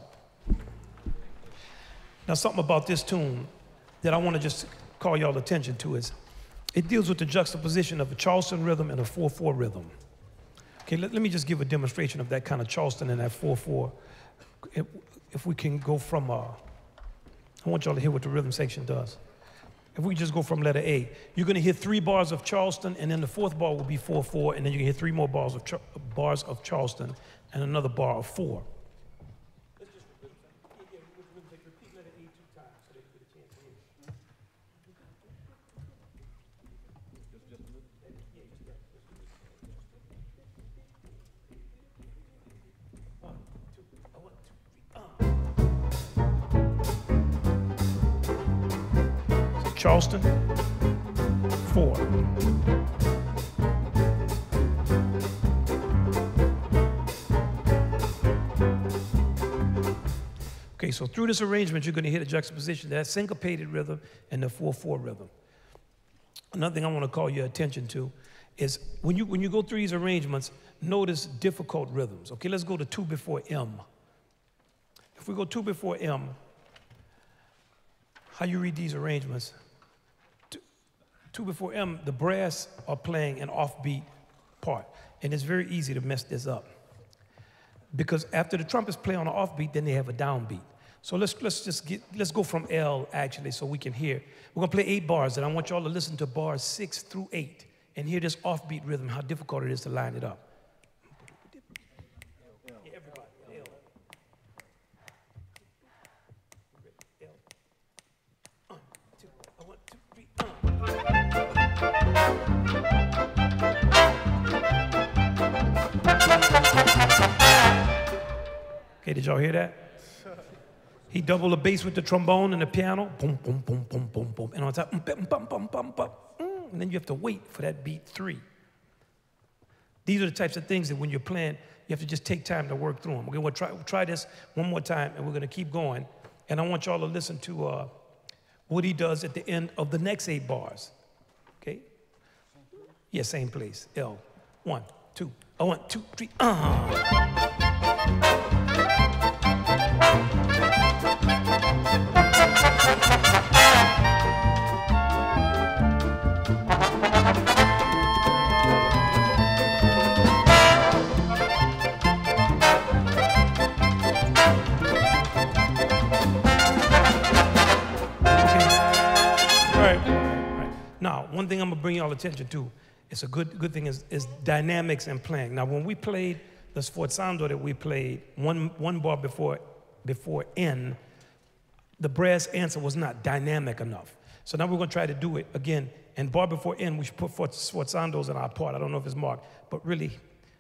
Now, something about this tune that I want to just call y'all attention to is it deals with the juxtaposition of a Charleston rhythm and a 4/4 rhythm. Okay, let me just give a demonstration of that kind of Charleston and that 4/4. If we can go from, I want y'all to hear what the rhythm section does. If we just go from letter A, you're going to hear 3 bars of Charleston, and then the 4th bar will be 4/4, and then you can hear 3 more bars of Charleston and another bar of 4. Charleston, 4. Okay, so through this arrangement, you're going to hear the juxtaposition, that syncopated rhythm and the 4/4 rhythm. Another thing I want to call your attention to is when you go through these arrangements, notice difficult rhythms. Okay, let's go to 2 before M. If we go 2 before M, how you read these arrangements? 2 before M, the brass are playing an offbeat part, and it's very easy to mess this up. Because after the trumpets play on an offbeat, then they have a downbeat. So let's go from L actually, so we can hear. We're gonna play 8 bars, and I want y'all to listen to bars 6 through 8 and hear this offbeat rhythm, how difficult it is to line it up. Okay, did y'all hear that? He doubled the bass with the trombone and the piano. Boom, boom, boom, boom, boom, boom. And on top, and then you have to wait for that beat 3. These are the types of things that when you're playing, you have to just take time to work through them. Okay, we'll try this one more time, and we're going to keep going. And I want y'all to listen to what he does at the end of the next 8 bars. Okay? Yeah, same place. L. 1, 2. 1, 2, 3. Now, one thing I'm gonna bring y'all attention to, it's a good thing is dynamics and playing. Now, when we played the sforzando that we played, one bar before N, the brass answer was not dynamic enough. So now we're going to try to do it again. And bar before end, we should put sforzandos in our part. I don't know if it's marked, but really,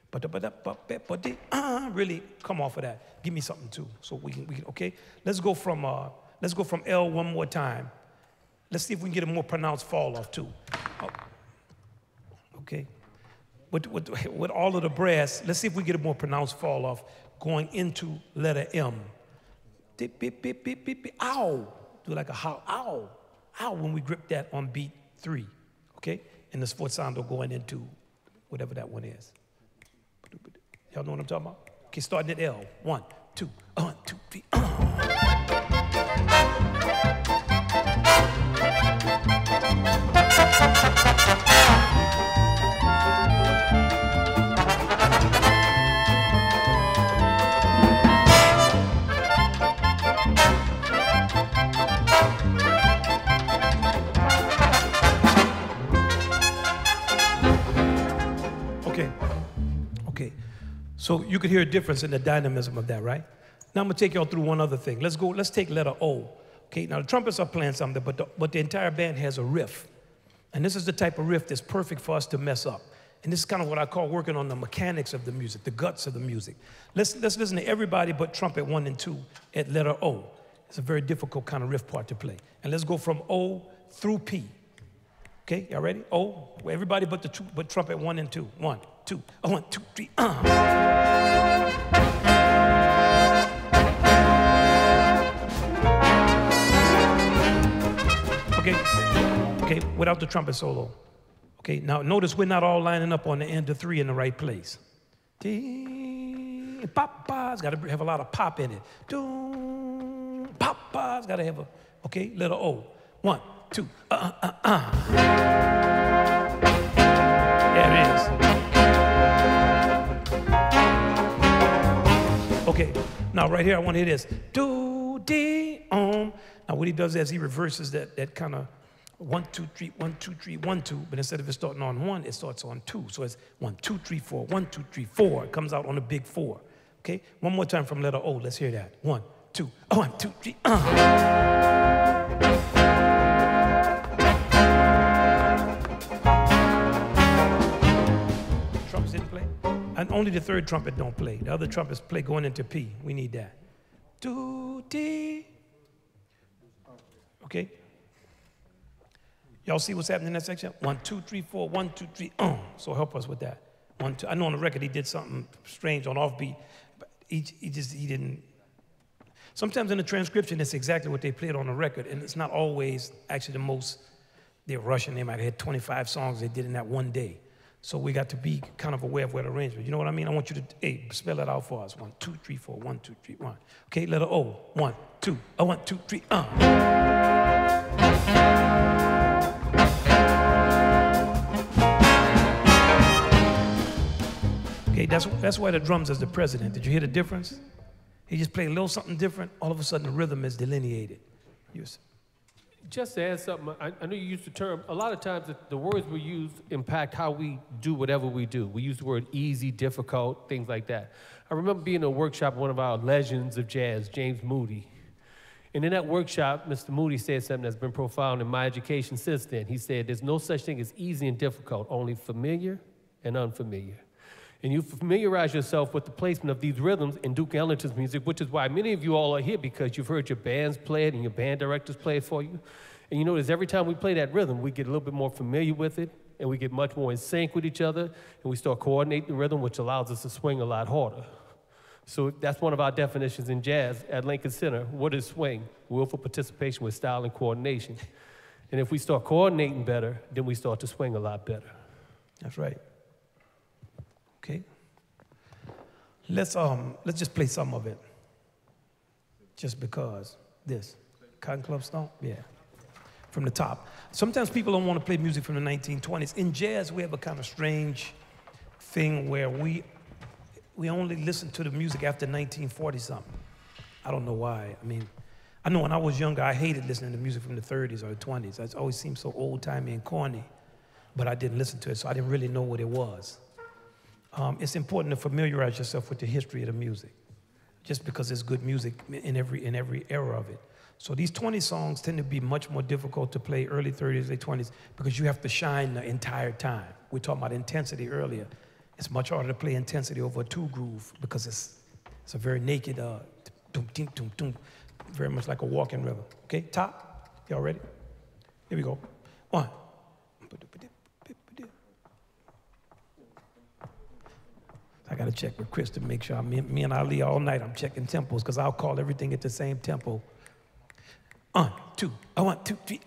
really come off of that. Give me something too, so we can okay? Let's go from L one more time. Let's see if we can get a more pronounced fall off too. Oh. Okay. With all of the brass, let's see if we get a more pronounced fall off going into letter M. Dip, bip, bip, bip, bip, bip, ow. Do like a how, ow, ow, when we grip that on beat 3, okay? And the sforzando going into whatever that one is. Y'all know what I'm talking about? Okay, starting at L. 1, 2, 1, 2, 3. Okay, so you could hear a difference in the dynamism of that, right? Now I'm gonna take y'all through one other thing. Let's take letter O. Okay, now the trumpets are playing something, but the entire band has a riff. And this is the type of riff that's perfect for us to mess up. And this is kind of what I call working on the mechanics of the music, the guts of the music. Let's listen to everybody but trumpet 1 and 2 at letter O. It's a very difficult kind of riff part to play. And let's go from O through P. Okay, y'all ready? O, everybody but trumpet 1 and 2. 1, 2, 1, 2, 3. Okay, without the trumpet solo. Okay, now notice we're not all lining up on the end of 3 in the right place. Papa's got to have a lot of pop in it. Papa's got to have a, okay, letter O. 1, 2, There it is. Okay, now right here I want to hear this. Do, dee, Now what he does is he reverses that kind of 1, 2, 3, 1, 2, 3, 1, 2, but instead of it starting on 1, it starts on 2. So it's 1, 2, 3, 4, 1, 2, 3, 4. It comes out on a big 4. Okay, one more time from letter O. Let's hear that. 1, 2, 1, 2, 3. Trumpets didn't play? And only the third trumpet don't play. The other trumpets play going into P. We need that. Do, dee. Okay. Y'all see what's happening in that section? 1, 2, 3, 4, 1, 2, 3. So help us with that. 1, 2. I know on the record he did something strange on offbeat, but he didn't. Sometimes in the transcription, it's exactly what they played on the record, and it's not always actually the most. They're rushing. They might have had 25 songs they did in that one day. So we got to be kind of aware of what arrangement. You know what I mean? I want you to spell it out for us. 1, 2, 3, 4. 1, 2, 3, 1. Okay, letter O. 1, 2. 1, 2, 3. Okay, that's why the drums is the president. Did you hear the difference? He just played a little something different. All of a sudden, the rhythm is delineated. Just to add something, I know you used the term, a lot of times the words we use impact how we do whatever we do. We use the word easy, difficult, things like that. I remember being in a workshop with one of our legends of jazz, James Moody. And in that workshop, Mr. Moody said something that's been profound in my education since then. He said, there's no such thing as easy and difficult, only familiar and unfamiliar. And you familiarize yourself with the placement of these rhythms in Duke Ellington's music, which is why many of you all are here, because you've heard your bands play it and your band directors play it for you. And you notice every time we play that rhythm, we get a little bit more familiar with it, and we get much more in sync with each other, and we start coordinating the rhythm, which allows us to swing a lot harder. So that's one of our definitions in jazz at Lincoln Center. What is swing? Willful participation with style and coordination. And if we start coordinating better, then we start to swing a lot better. That's right. Okay. Let's just play some of it. Just because. This. Cotton Club Stomp? Yeah. From the top. Sometimes people don't want to play music from the 1920s. In jazz, we have a kind of strange thing where we only listen to the music after 1940-something. I don't know why. I mean, I know when I was younger, I hated listening to music from the 30s or the 20s. It always seemed so old-timey and corny. But I didn't listen to it, so I didn't really know what it was. It's important to familiarize yourself with the history of the music, just because there's good music in every era of it. So these 20 songs tend to be much more difficult to play early 30s, late 20s, because you have to shine the entire time. We talked about intensity earlier. It's much harder to play intensity over a 2 groove because it's a very naked, doom, ding, doom, doom, very much like a walking rhythm. Okay, top, y'all ready? Here we go. 1. I got to check with Chris to make sure. Me and Ali all night, I'm checking tempos because I'll call everything at the same tempo. 1, 2, 1, 2, 3,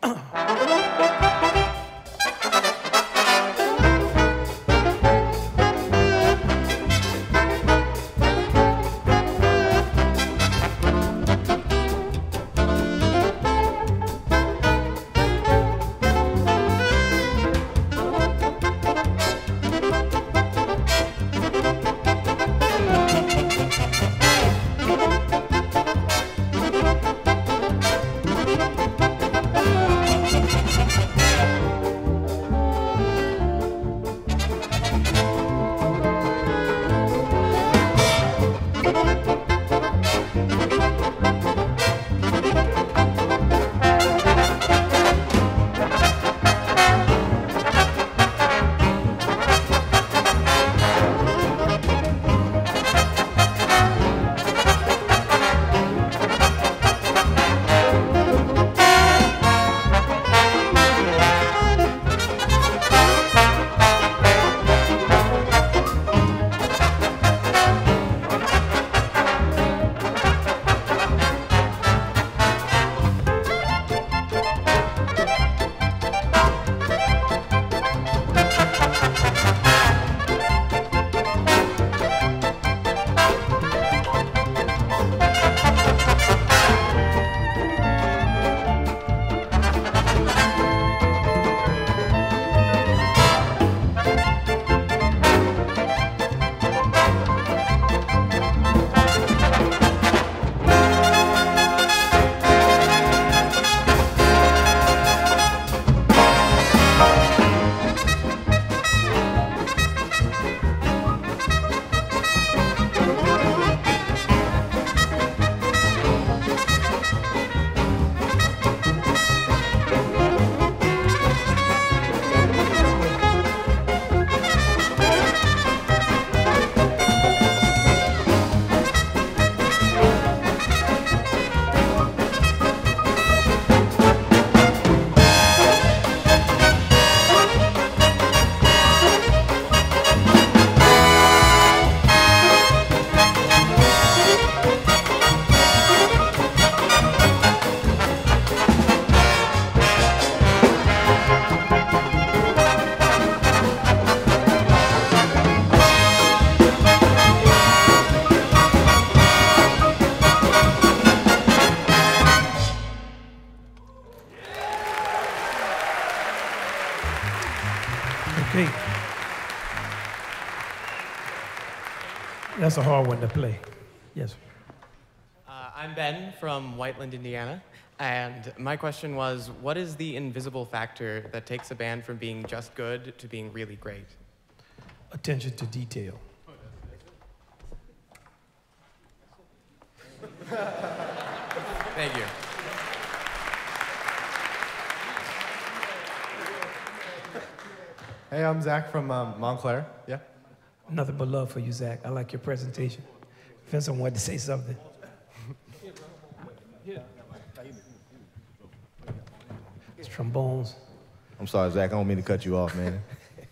Okay. That's a hard one to play. Yes. I'm Ben from Whiteland, Indiana. And my question was, what is the invisible factor that takes a band from being just good to being really great? Attention to detail. Thank you. Hey, I'm Zach from Montclair. Yeah? Nothing but love for you, Zach. I like your presentation. Vincent wanted to say something. It's trombones. I'm sorry, Zach, I don't mean to cut you off, man.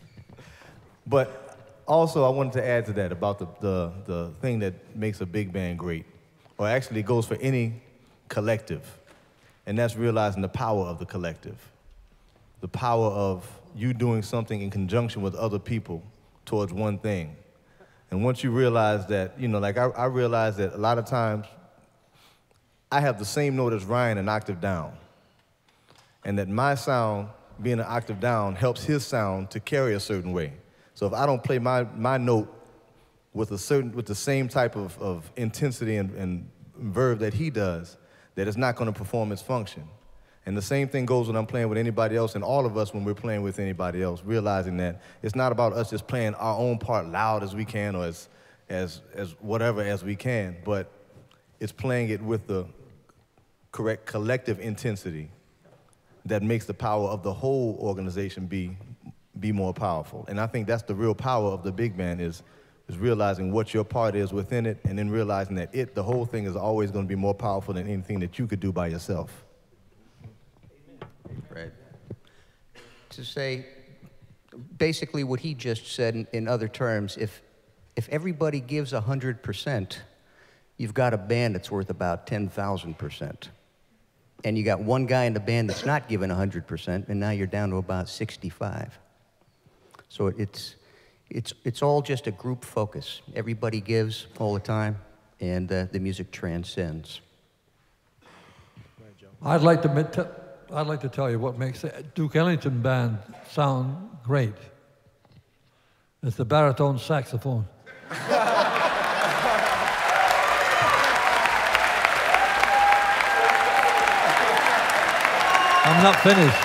But also, I wanted to add to that about the thing that makes a big band great, or actually goes for any collective, and that's realizing the power of the collective. The power of you doing something in conjunction with other people towards one thing. And once you realize that, you know, like I realize that a lot of times I have the same note as Ryan an octave down, and that my sound being an octave down helps his sound to carry a certain way. So if I don't play my note with the same type of intensity and verve that he does, that it's not going to perform its function. And the same thing goes when I'm playing with anybody else, and all of us when we're playing with anybody else, realizing that it's not about us just playing our own part loud as we can or as whatever as we can, but it's playing it with the correct collective intensity that makes the power of the whole organization be more powerful. And I think that's the real power of the big band is realizing what your part is within it, and then realizing that the whole thing is always going to be more powerful than anything that you could do by yourself. Right. To say, basically what he just said in other terms, if everybody gives 100%, you've got a band that's worth about 10,000%. And you got one guy in the band that's not giving 100%, and now you're down to about 65. So it's all just a group focus. Everybody gives all the time, and the music transcends. I'd like to tell you what makes the Duke Ellington band sound great. It's the baritone saxophone. I'm not finished.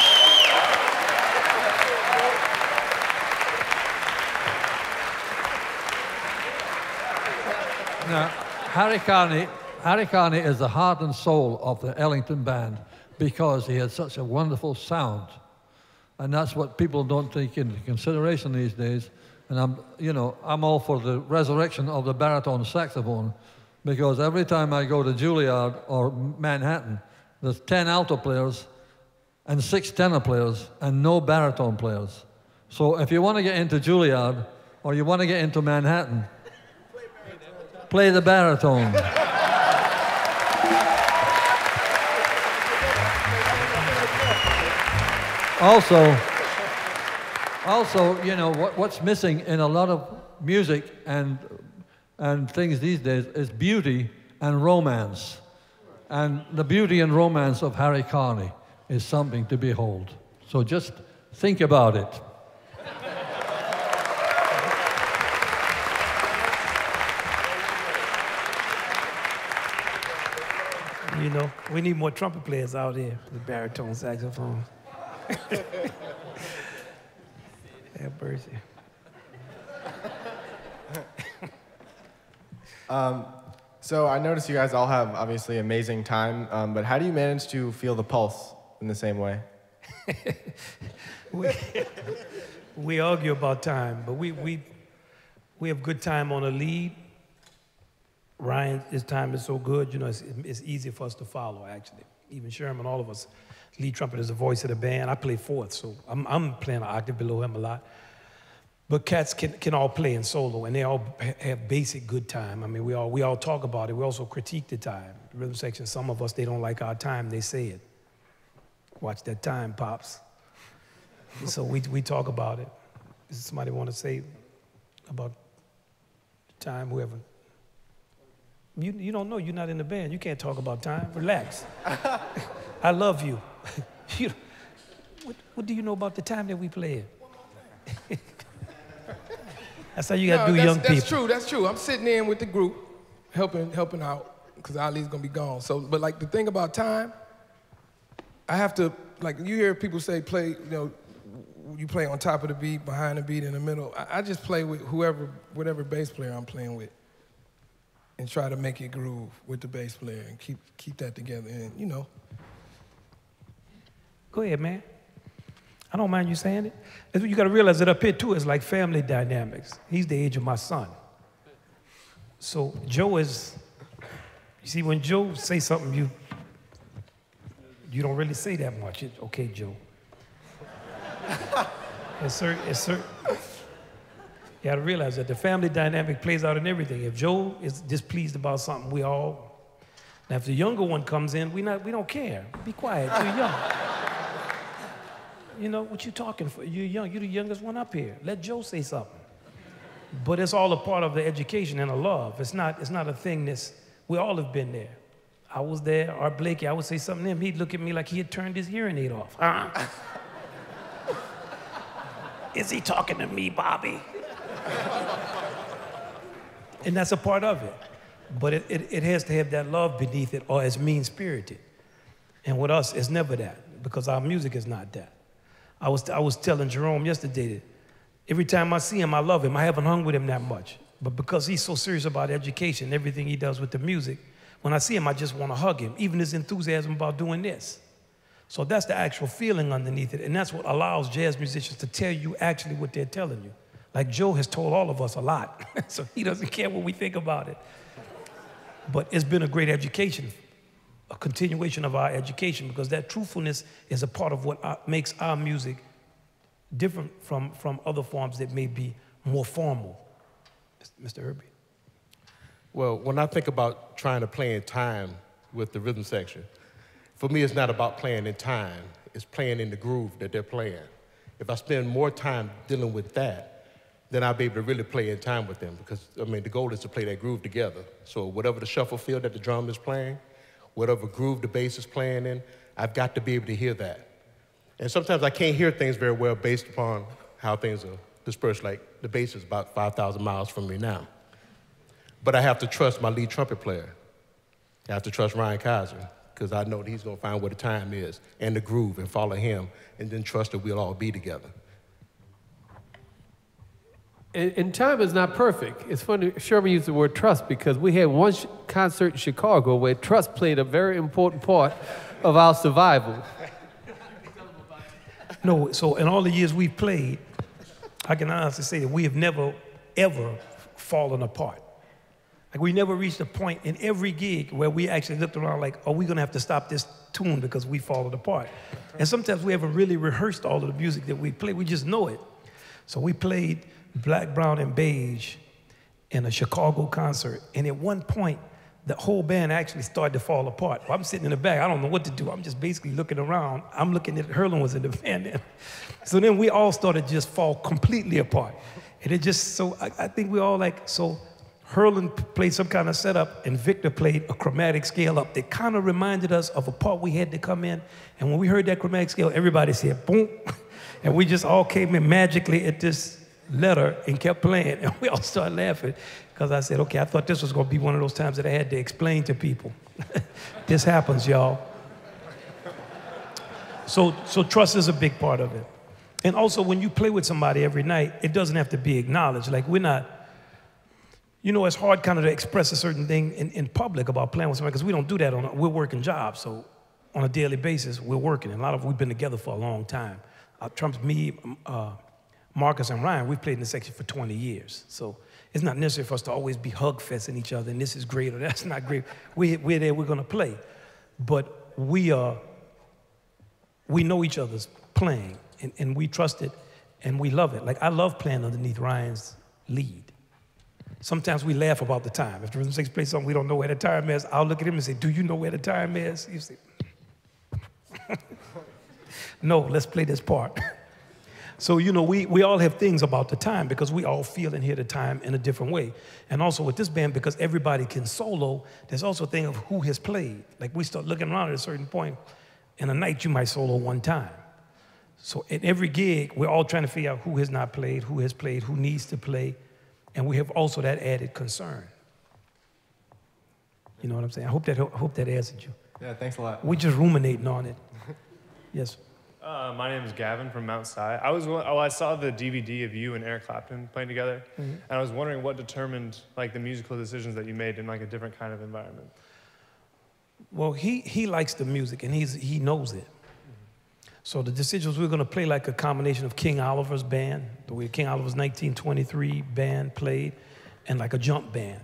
Now, Harry Carney is the heart and soul of the Ellington band because he has such a wonderful sound. And that's what people don't take into consideration these days. And I'm all for the resurrection of the baritone saxophone, because every time I go to Juilliard or Manhattan, there's 10 alto players and 6 tenor players and no baritone players. So if you want to get into Juilliard or you want to get into Manhattan, play the baritone. Also, you know, what's missing in a lot of music and things these days is beauty and romance. And the beauty and romance of Harry Carney is something to behold. So just think about it. You know, we need more trumpet players out here, the baritone saxophone. Have mercy. So I noticed you guys all have obviously amazing time, but how do you manage to feel the pulse in the same way? We argue about time, but we have good time on a lead. Ryan, his time is so good, you know, it's easy for us to follow, actually. Even Sherman, all of us. Lead trumpet is the voice of the band. I play fourth, so I'm playing an octave below him a lot. But cats can all play in solo, and they all have basic good time. I mean, we all talk about it. We also critique the time. The rhythm section, some of us, they don't like our time. They say it. Watch that time, Pops. So we talk about it. Does somebody want to say about the time, whoever? You don't know. You're not in the band. You can't talk about time. Relax. I love you. What do you know about the time that we played? That's how you got to do young people. That's true. I'm sitting in with the group, helping out, because Ali's going to be gone. So, but like the thing about time, I have to, like you hear people say play, you know, you play on top of the beat, behind the beat, in the middle. I just play with whatever bass player I'm playing with, and try to make it groove with the bass player and keep that together. And you know. Go ahead, man. I don't mind you saying it. You got to realize that up here, too, is like family dynamics. He's the age of my son. So Joe is, you see, when Joe say something, you don't really say that much. Okay, Joe. It's certain. You got to realize that the family dynamic plays out in everything. If Joe is displeased about something, we all. Now, if the younger one comes in, we don't care. Be quiet. You're young. You know, what you talking for? You're young. You're the youngest one up here. Let Joe say something. But it's all a part of the education and the love. It's not a thing we all have been there. I was there, Art Blakey, I would say something to him. He'd look at me like he had turned his hearing aid off. Is he talking to me, Bobby? And that's a part of it. But it has to have that love beneath it, or it's mean-spirited. And with us, it's never that, because our music is not that. I was telling Jerome yesterday that every time I see him, I love him. I haven't hung with him that much. But because he's so serious about education, everything he does with the music, When I see him, I just want to hug him, even his enthusiasm about doing this. So that's the actual feeling underneath it, and that's what allows jazz musicians to tell you actually what they're telling you. Like Joe has told all of us a lot, so he doesn't care what we think about it. But it's been a great education, a continuation of our education, because that truthfulness is a part of what makes our music different from other forms that may be more formal. Mr. Herbie. Well, when I think about trying to play in time with the rhythm section, for me it's not about playing in time, it's playing in the groove that they're playing. If I spend more time dealing with that, then I'll be able to really play in time with them, because, I mean, the goal is to play that groove together. So whatever the shuffle feel that the drum is playing, whatever groove the bass is playing in, I've got to be able to hear that. And sometimes I can't hear things very well based upon how things are dispersed, like the bass is about 5,000 miles from me now. But I have to trust my lead trumpet player. I have to trust Ryan Kaiser, because I know that he's gonna find where the time is and the groove and follow him, and then trust that we'll all be together. And time is not perfect. It's funny, Sherman used the word trust, because we had one concert in Chicago where trust played a very important part of our survival. No, so in all the years we've played, I can honestly say that we have never, ever fallen apart. Like, we never reached a point in every gig where we actually looked around like, are we gonna have to stop this tune because we fallen apart? And sometimes we haven't really rehearsed all of the music that we play, we just know it. So we played Black, Brown, and Beige in a Chicago concert, and at one point, the whole band actually started to fall apart. Well, I'm sitting in the back, I don't know what to do. I'm just basically looking around. I'm looking at, Hurlin was in the band then. So then we all started to just fall completely apart. And it just, so I think we all like, so Hurlin played some kind of setup, and Victor played a chromatic scale up that kind of reminded us of a part we had to come in. And when we heard that chromatic scale, everybody said, boom. And we just all came in magically at this letter and kept playing. And we all started laughing, because I said, okay, I thought this was going to be one of those times that I had to explain to people. This happens, y'all. So trust is a big part of it. And also, when you play with somebody every night, it doesn't have to be acknowledged. Like, we're not, you know, it's hard kind of to express a certain thing in public about playing with somebody, because we don't do that we're working jobs. So on a daily basis, we're working. And a lot of we've been together for a long time. Trump's me, Marcus and Ryan, we've played in the section for 20 years. So it's not necessary for us to always be hug-festing each other, and this is great or that's not great. We're there, we're gonna play. But we know each other's playing, and we trust it, and we love it. Like, I love playing underneath Ryan's lead. Sometimes we laugh about the time. If the rhythm section plays something we don't know where the time is, I'll look at him and say, do you know where the time is? You say, no, let's play this part. So, you know, we all have things about the time, because we all feel and hear the time in a different way. And also with this band, because everybody can solo, there's also a thing of who has played. Like, we start looking around at a certain point, in a night you might solo one time. So at every gig, we're all trying to figure out who has not played, who has played, who needs to play. And we have also that added concern. You know what I'm saying? I hope that answered you. Yeah, thanks a lot. We're just ruminating on it. Yes. My name is Gavin from Mount Si. I saw the DVD of you and Eric Clapton playing together, and I was wondering what determined like the musical decisions that you made in like a different kind of environment. Well, he likes the music, and he knows it. So the decisions, we're going to play like a combination of King Oliver's band, the way King Oliver's 1923 band played, and like a jump band.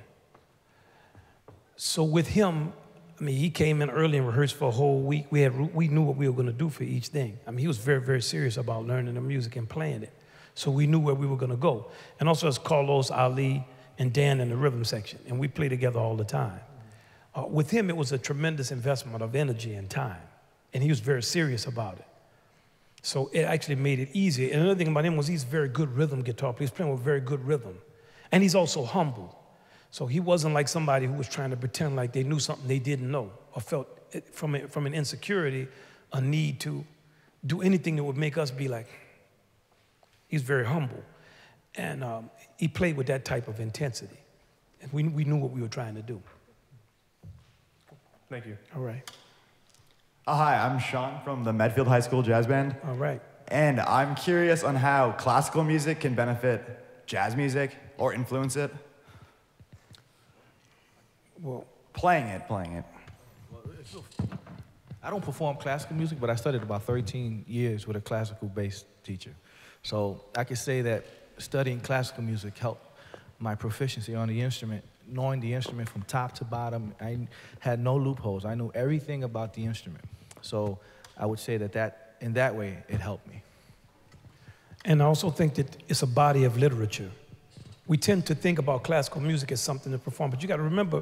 So with him, I mean, he came in early and rehearsed for a whole week. We knew what we were going to do for each thing. I mean, he was very, very serious about learning the music and playing it. So we knew where we were going to go. And also it's Carlos, Ali, and Dan in the rhythm section, and we play together all the time. With him, it was a tremendous investment of energy and time, and he was very serious about it. So it actually made it easier. And another thing about him was he's a very good rhythm guitar player. He's playing with very good rhythm. And he's also humble. So he wasn't like somebody who was trying to pretend like they knew something they didn't know, or felt from an insecurity a need to do anything that would make us be like. He's very humble. And he played with that type of intensity. And we knew what we were trying to do. Thank you. All right. Hi, I'm Sean from the Medfield High School Jazz Band. All right. And I'm curious on how classical music can benefit jazz music or influence it. Well, Playing it. I don't perform classical music, but I studied about 13 years with a classical-based teacher. So I could say that studying classical music helped my proficiency on the instrument, knowing the instrument from top to bottom. I had no loopholes. I knew everything about the instrument. So I would say that in that way, it helped me. And I also think that it's a body of literature. We tend to think about classical music as something to perform, but you got to remember,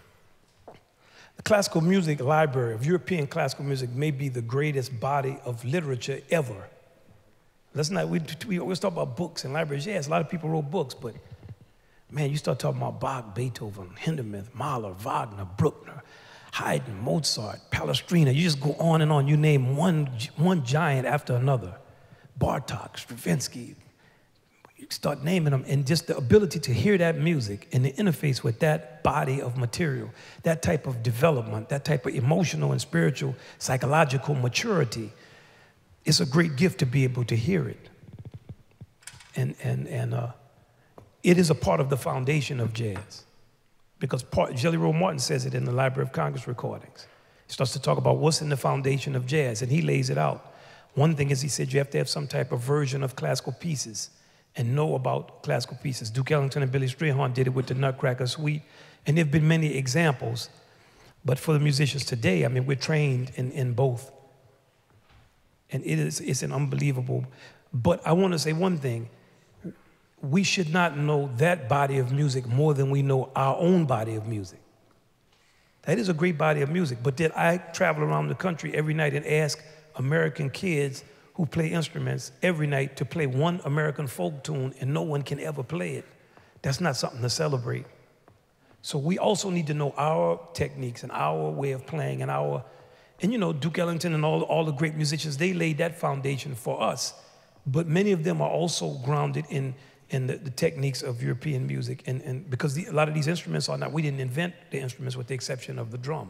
the classical music library of European classical music may be the greatest body of literature ever. Let's not, we always talk about books and libraries. Yes, a lot of people wrote books, but man, you start talking about Bach, Beethoven, Hindemith, Mahler, Wagner, Bruckner, Haydn, Mozart, Palestrina. You just go on and on. You name one giant after another. Bartok, Stravinsky. You start naming them, and just the ability to hear that music and the interface with that body of material, that type of development, that type of emotional and spiritual, psychological maturity, it's a great gift to be able to hear it. And it is a part of the foundation of jazz. Because Jelly Roll Martin says it in the Library of Congress recordings. He starts to talk about what's in the foundation of jazz, and he lays it out. One thing is, he said, you have to have some type of version of classical pieces and know about classical pieces. Duke Ellington and Billy Strayhorn did it with the Nutcracker Suite, and there have been many examples. But for the musicians today, I mean, we're trained in both. And it's an unbelievable, but I want to say one thing. We should not know that body of music more than we know our own body of music. That is a great body of music, but did I travel around the country every night and ask American kids who play instruments every night to play one American folk tune and no one can ever play it? That's not something to celebrate. So we also need to know our techniques and our way of playing and you know, Duke Ellington and all the great musicians, they laid that foundation for us. But many of them are also grounded in the techniques of European music. And because a lot of these instruments are not, we didn't invent the instruments with the exception of the drum.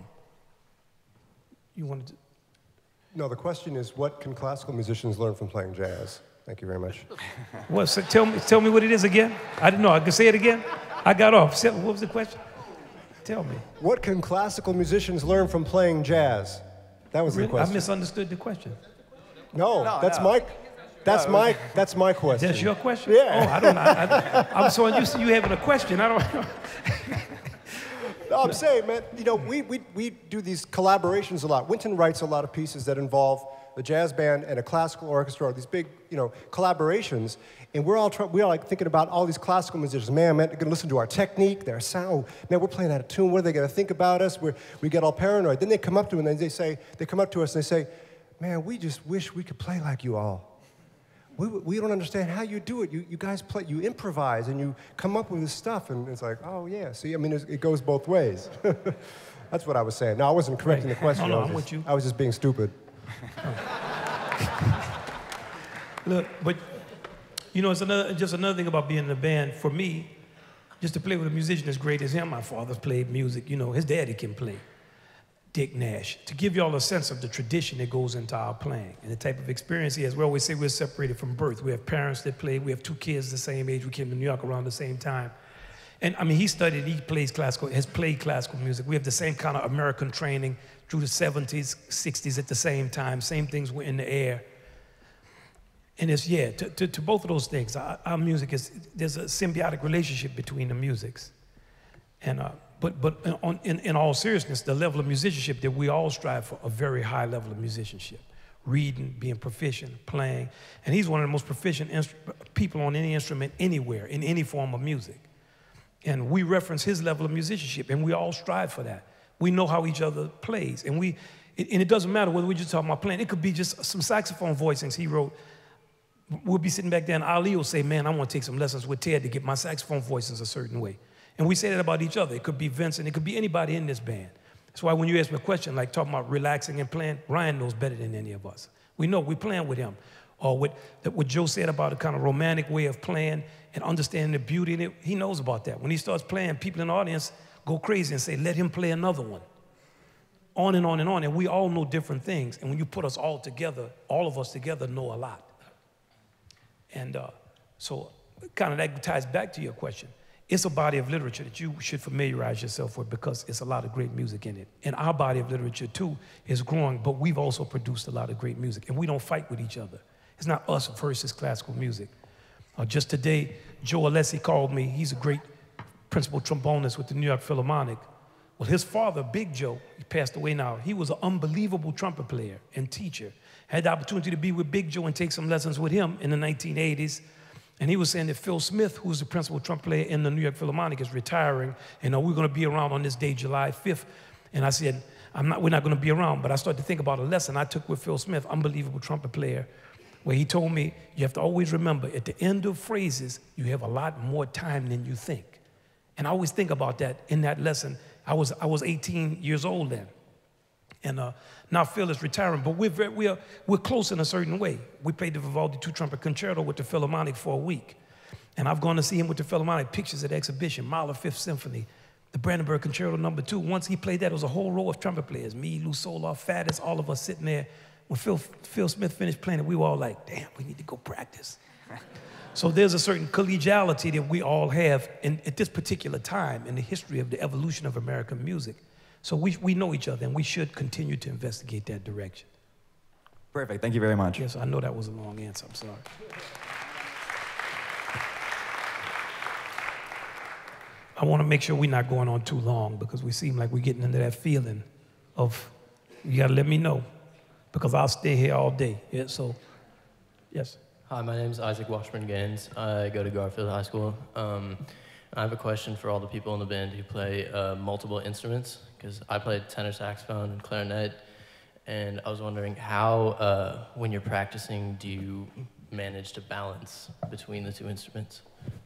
You wanted to? No, the question is, what can classical musicians learn from playing jazz? Thank you very much. What, so tell me what it is again. I didn't know, I could say it again? I got off. What was the question? Tell me. What can classical musicians learn from playing jazz? That was the question. I misunderstood the question. No, that's my question. That's your question? Yeah. Oh, I don't know. I'm so used to you having a question. I don't know. No, I'm saying, man, you know, we do these collaborations a lot. Wynton writes a lot of pieces that involve a jazz band and a classical orchestra, or these big, you know, collaborations. And we're all like thinking about all these classical musicians. Man, they're gonna listen to our technique, their sound. Man, we're playing out of tune. What are they gonna think about us? We get all paranoid. Then they come up to us and they come up to us and they say, man, we just wish we could play like you all. We don't understand how you do it. You guys play, you improvise and you come up with this stuff, and it's like, oh yeah, see, I mean, it goes both ways. That's what I was saying. No, I wasn't correcting the question. No, I'm with you. I was just being stupid. Look, but you know, it's just another thing about being in a band. For me, just to play with a musician as great as him, my father's played music, you know, his daddy can play. Dick Nash, to give you all a sense of the tradition that goes into our playing and the type of experience he has. We always say we're separated from birth. We have parents that play. We have 2 kids the same age. We came to New York around the same time. And I mean, he plays classical, has played classical music. We have the same kind of American training through the 70s, 60s at the same time. Same things were in the air. And it's, yeah, to both of those things, our music there's a symbiotic relationship between the musics. And, but in all seriousness, the level of musicianship that we all strive for, a very high level of musicianship. Reading, being proficient, playing. And he's one of the most proficient people on any instrument anywhere, in any form of music. And we reference his level of musicianship, and we all strive for that. We know how each other plays. And it doesn't matter whether we're just talking about playing. It could be just some saxophone voicings he wrote. We'll be sitting back there, and Ali will say, man, I want to take some lessons with Ted to get my saxophone voicings a certain way. And we say that about each other. It could be Vincent. It could be anybody in this band. That's why when you ask me a question like talking about relaxing and playing, Ryan knows better than any of us. We know we're playing with him. Or what Joe said about a kind of romantic way of playing and understanding the beauty in it, he knows about that. When he starts playing, people in the audience go crazy and say, let him play another one. On and on and on. And we all know different things. And when you put us all together, all of us together know a lot. And so kind of that ties back to your question. it's a body of literature that you should familiarize yourself with because it's a lot of great music in it. And our body of literature, too, is growing, but we've also produced a lot of great music, and we don't fight with each other. It's not us versus classical music. Just today, Joe Alessi called me. He's a great principal trombonist with the New York Philharmonic. Well, his father, Big Joe, he passed away now. He was an unbelievable trumpet player and teacher. Had the opportunity to be with Big Joe and take some lessons with him in the 1980s. And he was saying that Phil Smith, who's the principal trumpet player in the New York Philharmonic, is retiring. And we're going to be around on this day, July 5th. And I said, we're not going to be around. But I started to think about a lesson I took with Phil Smith, unbelievable trumpet player, where he told me, you have to always remember, at the end of phrases, you have a lot more time than you think. And I always think about that in that lesson. I was 18 years old then. And now Phil is retiring, but we're close in a certain way. We played the Vivaldi two-trumpet concerto with the Philharmonic for a week. And I've gone to see him with the Philharmonic, pictures at the exhibition, Mahler Fifth Symphony, the Brandenburg Concerto No. 2. Once he played that, it was a whole row of trumpet players, me, Lou Solar, Faddis, all of us sitting there. When Phil Smith finished playing it, we were all like, damn, we need to go practice. So there's a certain collegiality that we all have at this particular time in the history of the evolution of American music. So we know each other, and we should continue to investigate that direction. Perfect. Thank you very much. Yes, I know that was a long answer. I'm sorry. I want to make sure we're not going on too long because we seem like we're getting into that feeling of, you got to let me know because I'll stay here all day. Yeah, so, yes. Hi, my name is Isaac Washburn Gaines. I go to Garfield High School. I have a question for all the people in the band who play multiple instruments, because I played tenor saxophone and clarinet, and I was wondering how, when you're practicing, do you manage to balance between the two instruments?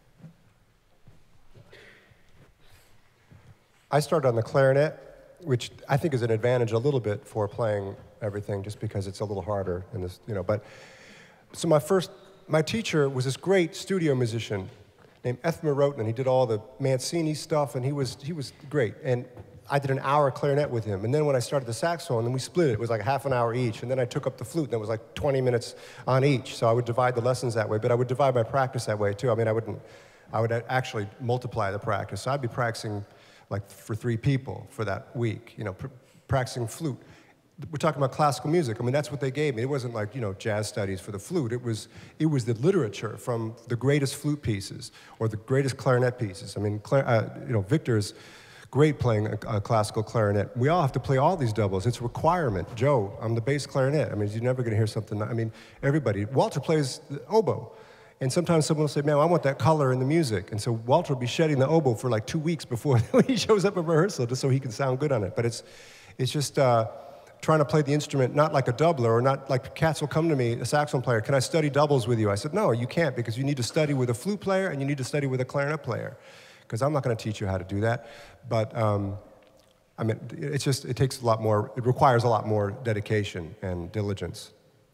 I started on the clarinet, which I think is an advantage a little bit for playing everything, just because it's a little harder in this, but. So my teacher was this great studio musician named Ethmer Roten. He did all the Mancini stuff, and he was great. And I did an hour clarinet with him. And then when I started the saxophone, then we split it. It was like half an hour each. And then I took up the flute, and it was like 20 minutes on each. So I would divide the lessons that way, but I would divide my practice that way too. I mean, I would actually multiply the practice. So I'd be practicing like for 3 people for that week, practicing flute. We're talking about classical music. I mean, that's what they gave me. It wasn't like, jazz studies for the flute. It was the literature from the greatest flute pieces or the greatest clarinet pieces. I mean, Victor's great playing a classical clarinet. We all have to play all these doubles. It's a requirement. Joe, I'm the bass clarinet. I mean, you're never going to hear something. I mean, everybody. Walter plays the oboe. And sometimes someone will say, man, I want that color in the music. And so Walter will be shedding the oboe for like 2 weeks before he shows up at rehearsal just so he can sound good on it. But it's just... trying to play the instrument not like a doubler, or not like cats will come to me, a saxophone player, can I study doubles with you? I said, no, you can't, because you need to study with a flute player and you need to study with a clarinet player, because I'm not going to teach you how to do that. But I mean, it takes a lot more, it requires a lot more dedication and diligence.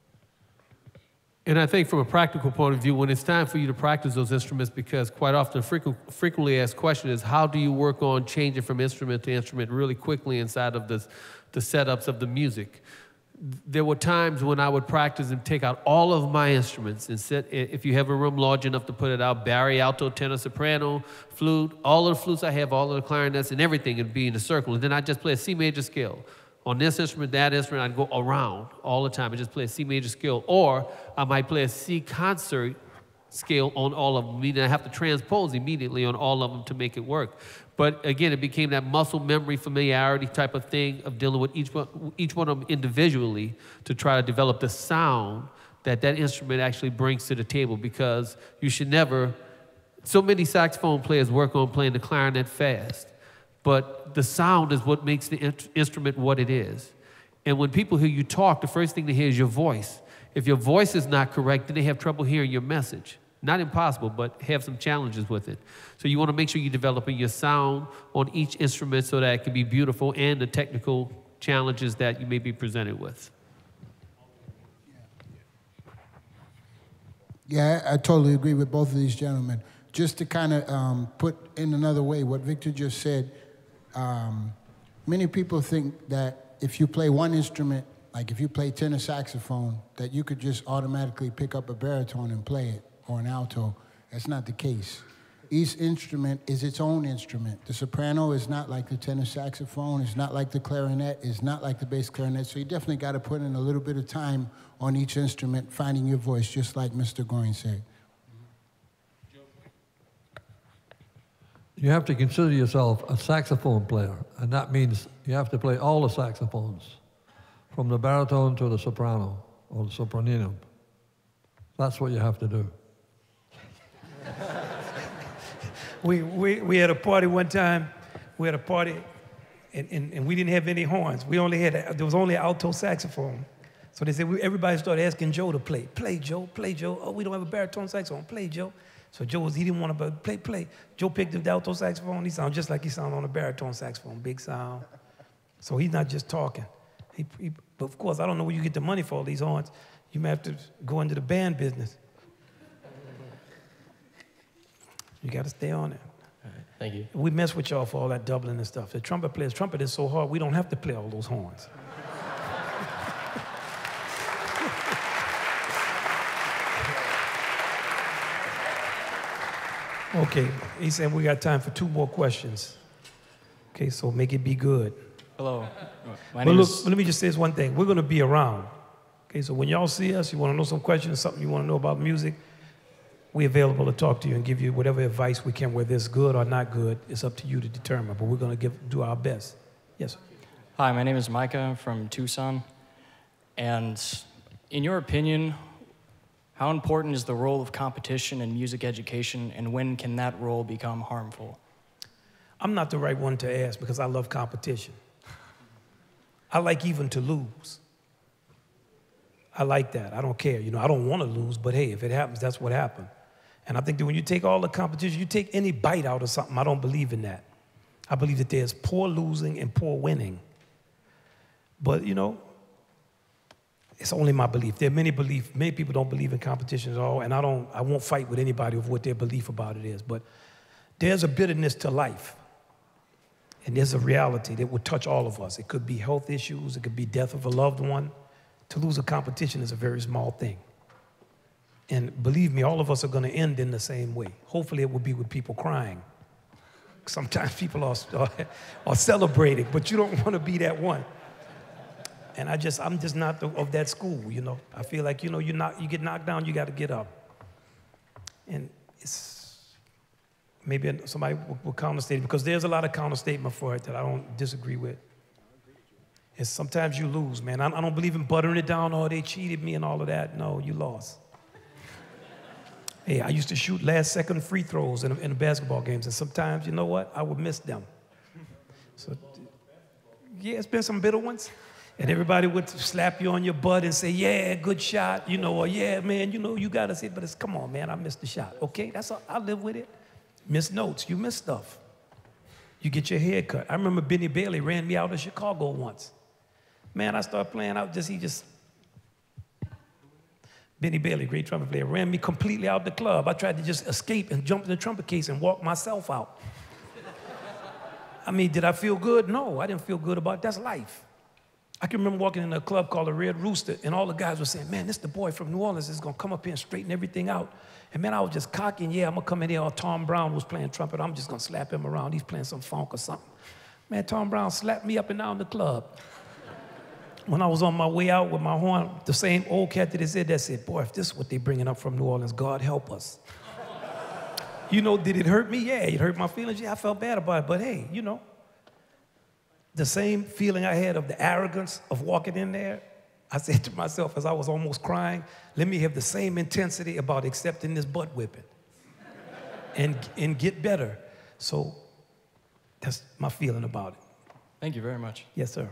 And I think from a practical point of view, when it's time for you to practice those instruments, because quite often frequently asked question is, how do you work on changing from instrument to instrument really quickly inside of the setups of the music? There were times when I would practice and take out all of my instruments and sit, if you have a room large enough to put it out, bari, alto, tenor, soprano, flute, all of the flutes I have, all of the clarinets and everything would be in a circle. And then I'd just play a C major scale. On this instrument, that instrument, I'd go around all the time and just play a C major scale. Or I might play a C concert scale on all of them, meaning I have to transpose immediately on all of them to make it work. But again, it became that muscle memory, familiarity type of thing of dealing with each one of them individually to try to develop the sound that instrument actually brings to the table, because you should never, so many saxophone players work on playing the clarinet fast, but the sound is what makes the instrument what it is. And when people hear you talk, the first thing they hear is your voice. If your voice is not correct, then they have trouble hearing your message. Not impossible, but have some challenges with it. So you want to make sure you're developing your sound on each instrument so that it can be beautiful, and the technical challenges that you may be presented with. Yeah, I totally agree with both of these gentlemen. Just to kind of put in another way what Victor just said, many people think that if you play one instrument, like if you play tenor saxophone, that you could just automatically pick up a baritone and play it, or an alto. That's not the case. Each instrument is its own instrument. The soprano is not like the tenor saxophone, it's not like the clarinet, it's not like the bass clarinet, so you definitely got to put in a little bit of time on each instrument, finding your voice, just like Mr. Goring said. You have to consider yourself a saxophone player, and that means you have to play all the saxophones, from the baritone to the soprano, or the sopraninum. That's what you have to do. We had a party one time. We had a party, and we didn't have any horns. There was only an alto saxophone. So they said, everybody started asking Joe to play. Play, Joe, play, Joe. Oh, we don't have a baritone saxophone. Play, Joe. So he didn't want to play. Joe picked up the alto saxophone. He sounded just like he sounded on a baritone saxophone, big sound. So he's not just talking. But of course, I don't know where you get the money for all these horns. You may have to go into the band business. You got to stay on it. All right, thank you. We mess with y'all for all that doubling and stuff. The trumpet players, trumpet is so hard, we don't have to play all those horns. Okay, he said we got time for 2 more questions. Okay, so make it be good. Hello. But look, let me just say this one thing. We're going to be around. Okay, so when y'all see us, you want to know some questions, something you want to know about music, we're available to talk to you and give you whatever advice we can, whether it's good or not good. It's up to you to determine, but we're going to do our best. Yes, sir. Hi, my name is Micah from Tucson. And in your opinion, how important is the role of competition in music education, and when can that role become harmful? I'm not the right one to ask because I love competition. I like even to lose. I like that. I don't care. You know, I don't want to lose, but hey, if it happens, that's what happened. And I think that when you take all the competition, you take any bite out of something, I don't believe in that. I believe that there's poor losing and poor winning. But, you know, it's only my belief. There are many people don't believe in competition at all, and I won't fight with anybody of what their belief about it is. But there's a bitterness to life, and there's a reality that will touch all of us. It could be health issues, it could be death of a loved one. To lose a competition is a very small thing. And believe me, all of us are going to end in the same way. Hopefully it will be with people crying. Sometimes people are celebrating, but you don't want to be that one. And I'm just not of that school, you know. I feel like, you know, you get knocked down, you got to get up. And it's, maybe somebody will counterstate it, because there's a lot of counterstatement for it that I don't disagree with. It's sometimes you lose, man. I don't believe in buttering it down, oh, they cheated me and all of that. No, you lost. Hey, I used to shoot last-second free throws in the basketball games, and sometimes, you know what, I would miss them. So, yeah, it's been some bitter ones. And everybody would slap you on your butt and say, yeah, good shot, you know, or yeah, man, you know, you got to see it, but it's, come on, man, I missed the shot. Okay, that's all, I live with it. Miss notes, you miss stuff. You get your hair cut. I remember Benny Bailey ran me out of Chicago once. Man, I started playing out, Benny Bailey, great trumpet player, ran me completely out the club. I tried to just escape and jump in the trumpet case and walk myself out. I mean, did I feel good? No, I didn't feel good about it. That's life. I can remember walking in a club called the Red Rooster, and all the guys were saying, man, this the boy from New Orleans is going to come up here and straighten everything out. And man, I was just cocky, and yeah, I'm going to come in here. Or Tom Brown was playing trumpet. I'm just going to slap him around. He's playing some funk or something. Man, Tom Brown slapped me up and down the club. When I was on my way out with my horn, the same old cat that said, boy, if this is what they're bringing up from New Orleans, God help us. You know, did it hurt me? Yeah, it hurt my feelings. Yeah, I felt bad about it. But hey, you know, the same feeling I had of the arrogance of walking in there, I said to myself as I was almost crying, let me have the same intensity about accepting this butt whipping and get better. So that's my feeling about it. Thank you very much. Yes, sir.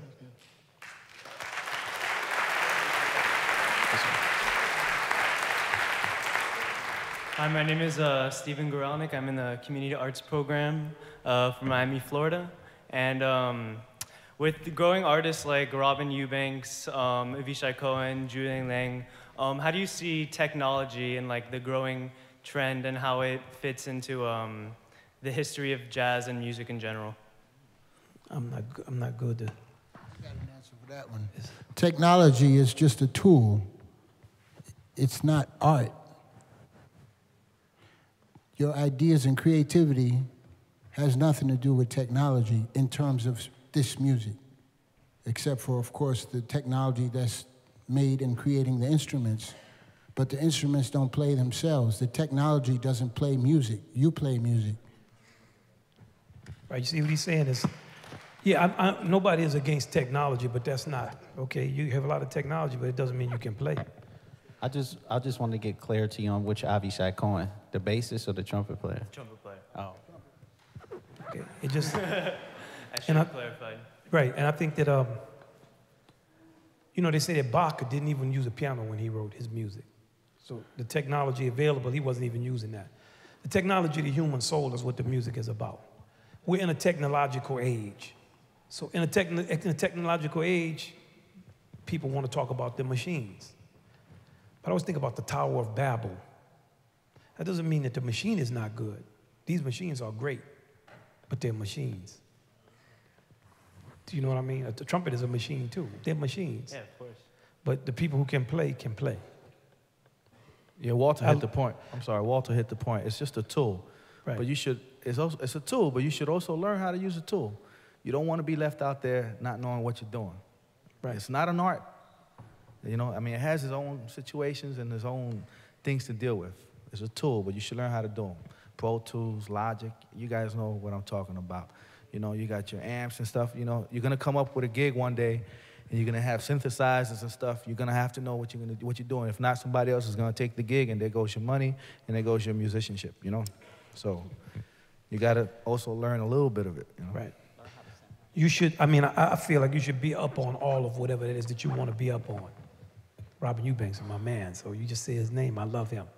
Hi, my name is Stephen Gorelnik. I'm in the Community Arts Program from Miami, Florida. And with the growing artists like Robin Eubanks, Avishai Cohen, Julian Lang, how do you see technology and like the growing trend and how it fits into the history of jazz and music in general? I'm not good to. I got an answer for that one. Technology is just a tool. It's not art. your ideas and creativity has nothing to do with technology in terms of this music, except for, of course, the technology that's made in creating the instruments. But the instruments don't play themselves. The technology doesn't play music. You play music. Right, you see what he's saying is, yeah, nobody is against technology, but that's not, okay, you have a lot of technology, but it doesn't mean you can play. I just want to get clarity on which Avishai Cohen, the bassist or the trumpet player? Trumpet player. Oh. Okay, it just... I should have clarified. Right, and I think that, you know, they say that Bach didn't even use a piano when he wrote his music. So the technology available, he wasn't even using that. The technology of the human soul is what the music is about. We're in a technological age. So in a technological age, people want to talk about the machines. But I always think about the Tower of Babel. That doesn't mean that the machine is not good. These machines are great, but they're machines. Do you know what I mean? The trumpet is a machine too. They're machines. Yeah, of course. But the people who can play can play. Yeah, Walter hit the point. I'm sorry, Walter hit the point. It's just a tool. Right. But you should, it's a tool, but you should also learn how to use a tool. You don't want to be left out there not knowing what you're doing. Right. It's not an art. You know, I mean, it has its own situations and its own things to deal with. It's a tool, but you should learn how to do them. Pro Tools, Logic, you guys know what I'm talking about. You know, you got your amps and stuff. You know, you're going to come up with a gig one day, and you're going to have synthesizers and stuff. You're going to have to know what you're doing. If not, somebody else is going to take the gig, and there goes your money, and there goes your musicianship, you know? So you got to also learn a little bit of it, you know? Right. You should, I mean, I feel like you should be up on all of whatever it is that you want to be up on. Robin Eubanks is my man, so you just say his name. I love him.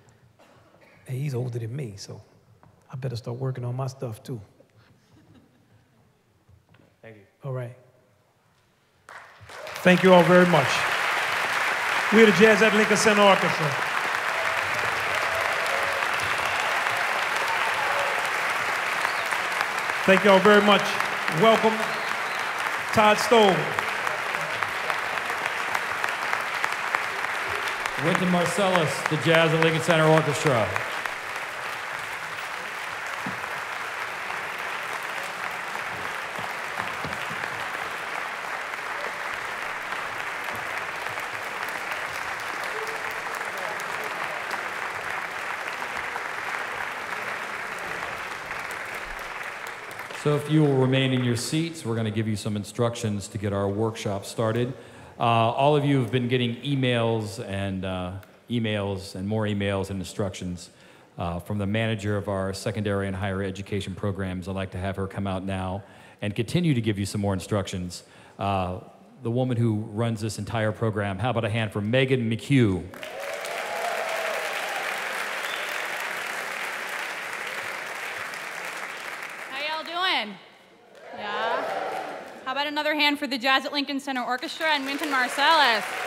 And he's older than me, so I better start working on my stuff too. Thank you. All right. Thank you all very much. We're the Jazz at Lincoln Center Orchestra. Thank you all very much. Welcome, Todd Stowe. Wynton Marsalis, the Jazz at Lincoln Center Orchestra. So if you will remain in your seats, we're going to give you some instructions to get our workshop started. All of you have been getting emails and more emails and instructions from the manager of our secondary and higher education programs. I'd like to have her come out now and continue to give you some more instructions. The woman who runs this entire program, how about a hand for Megan McHugh? Yeah. How about another hand for the Jazz at Lincoln Center Orchestra and Wynton Marsalis?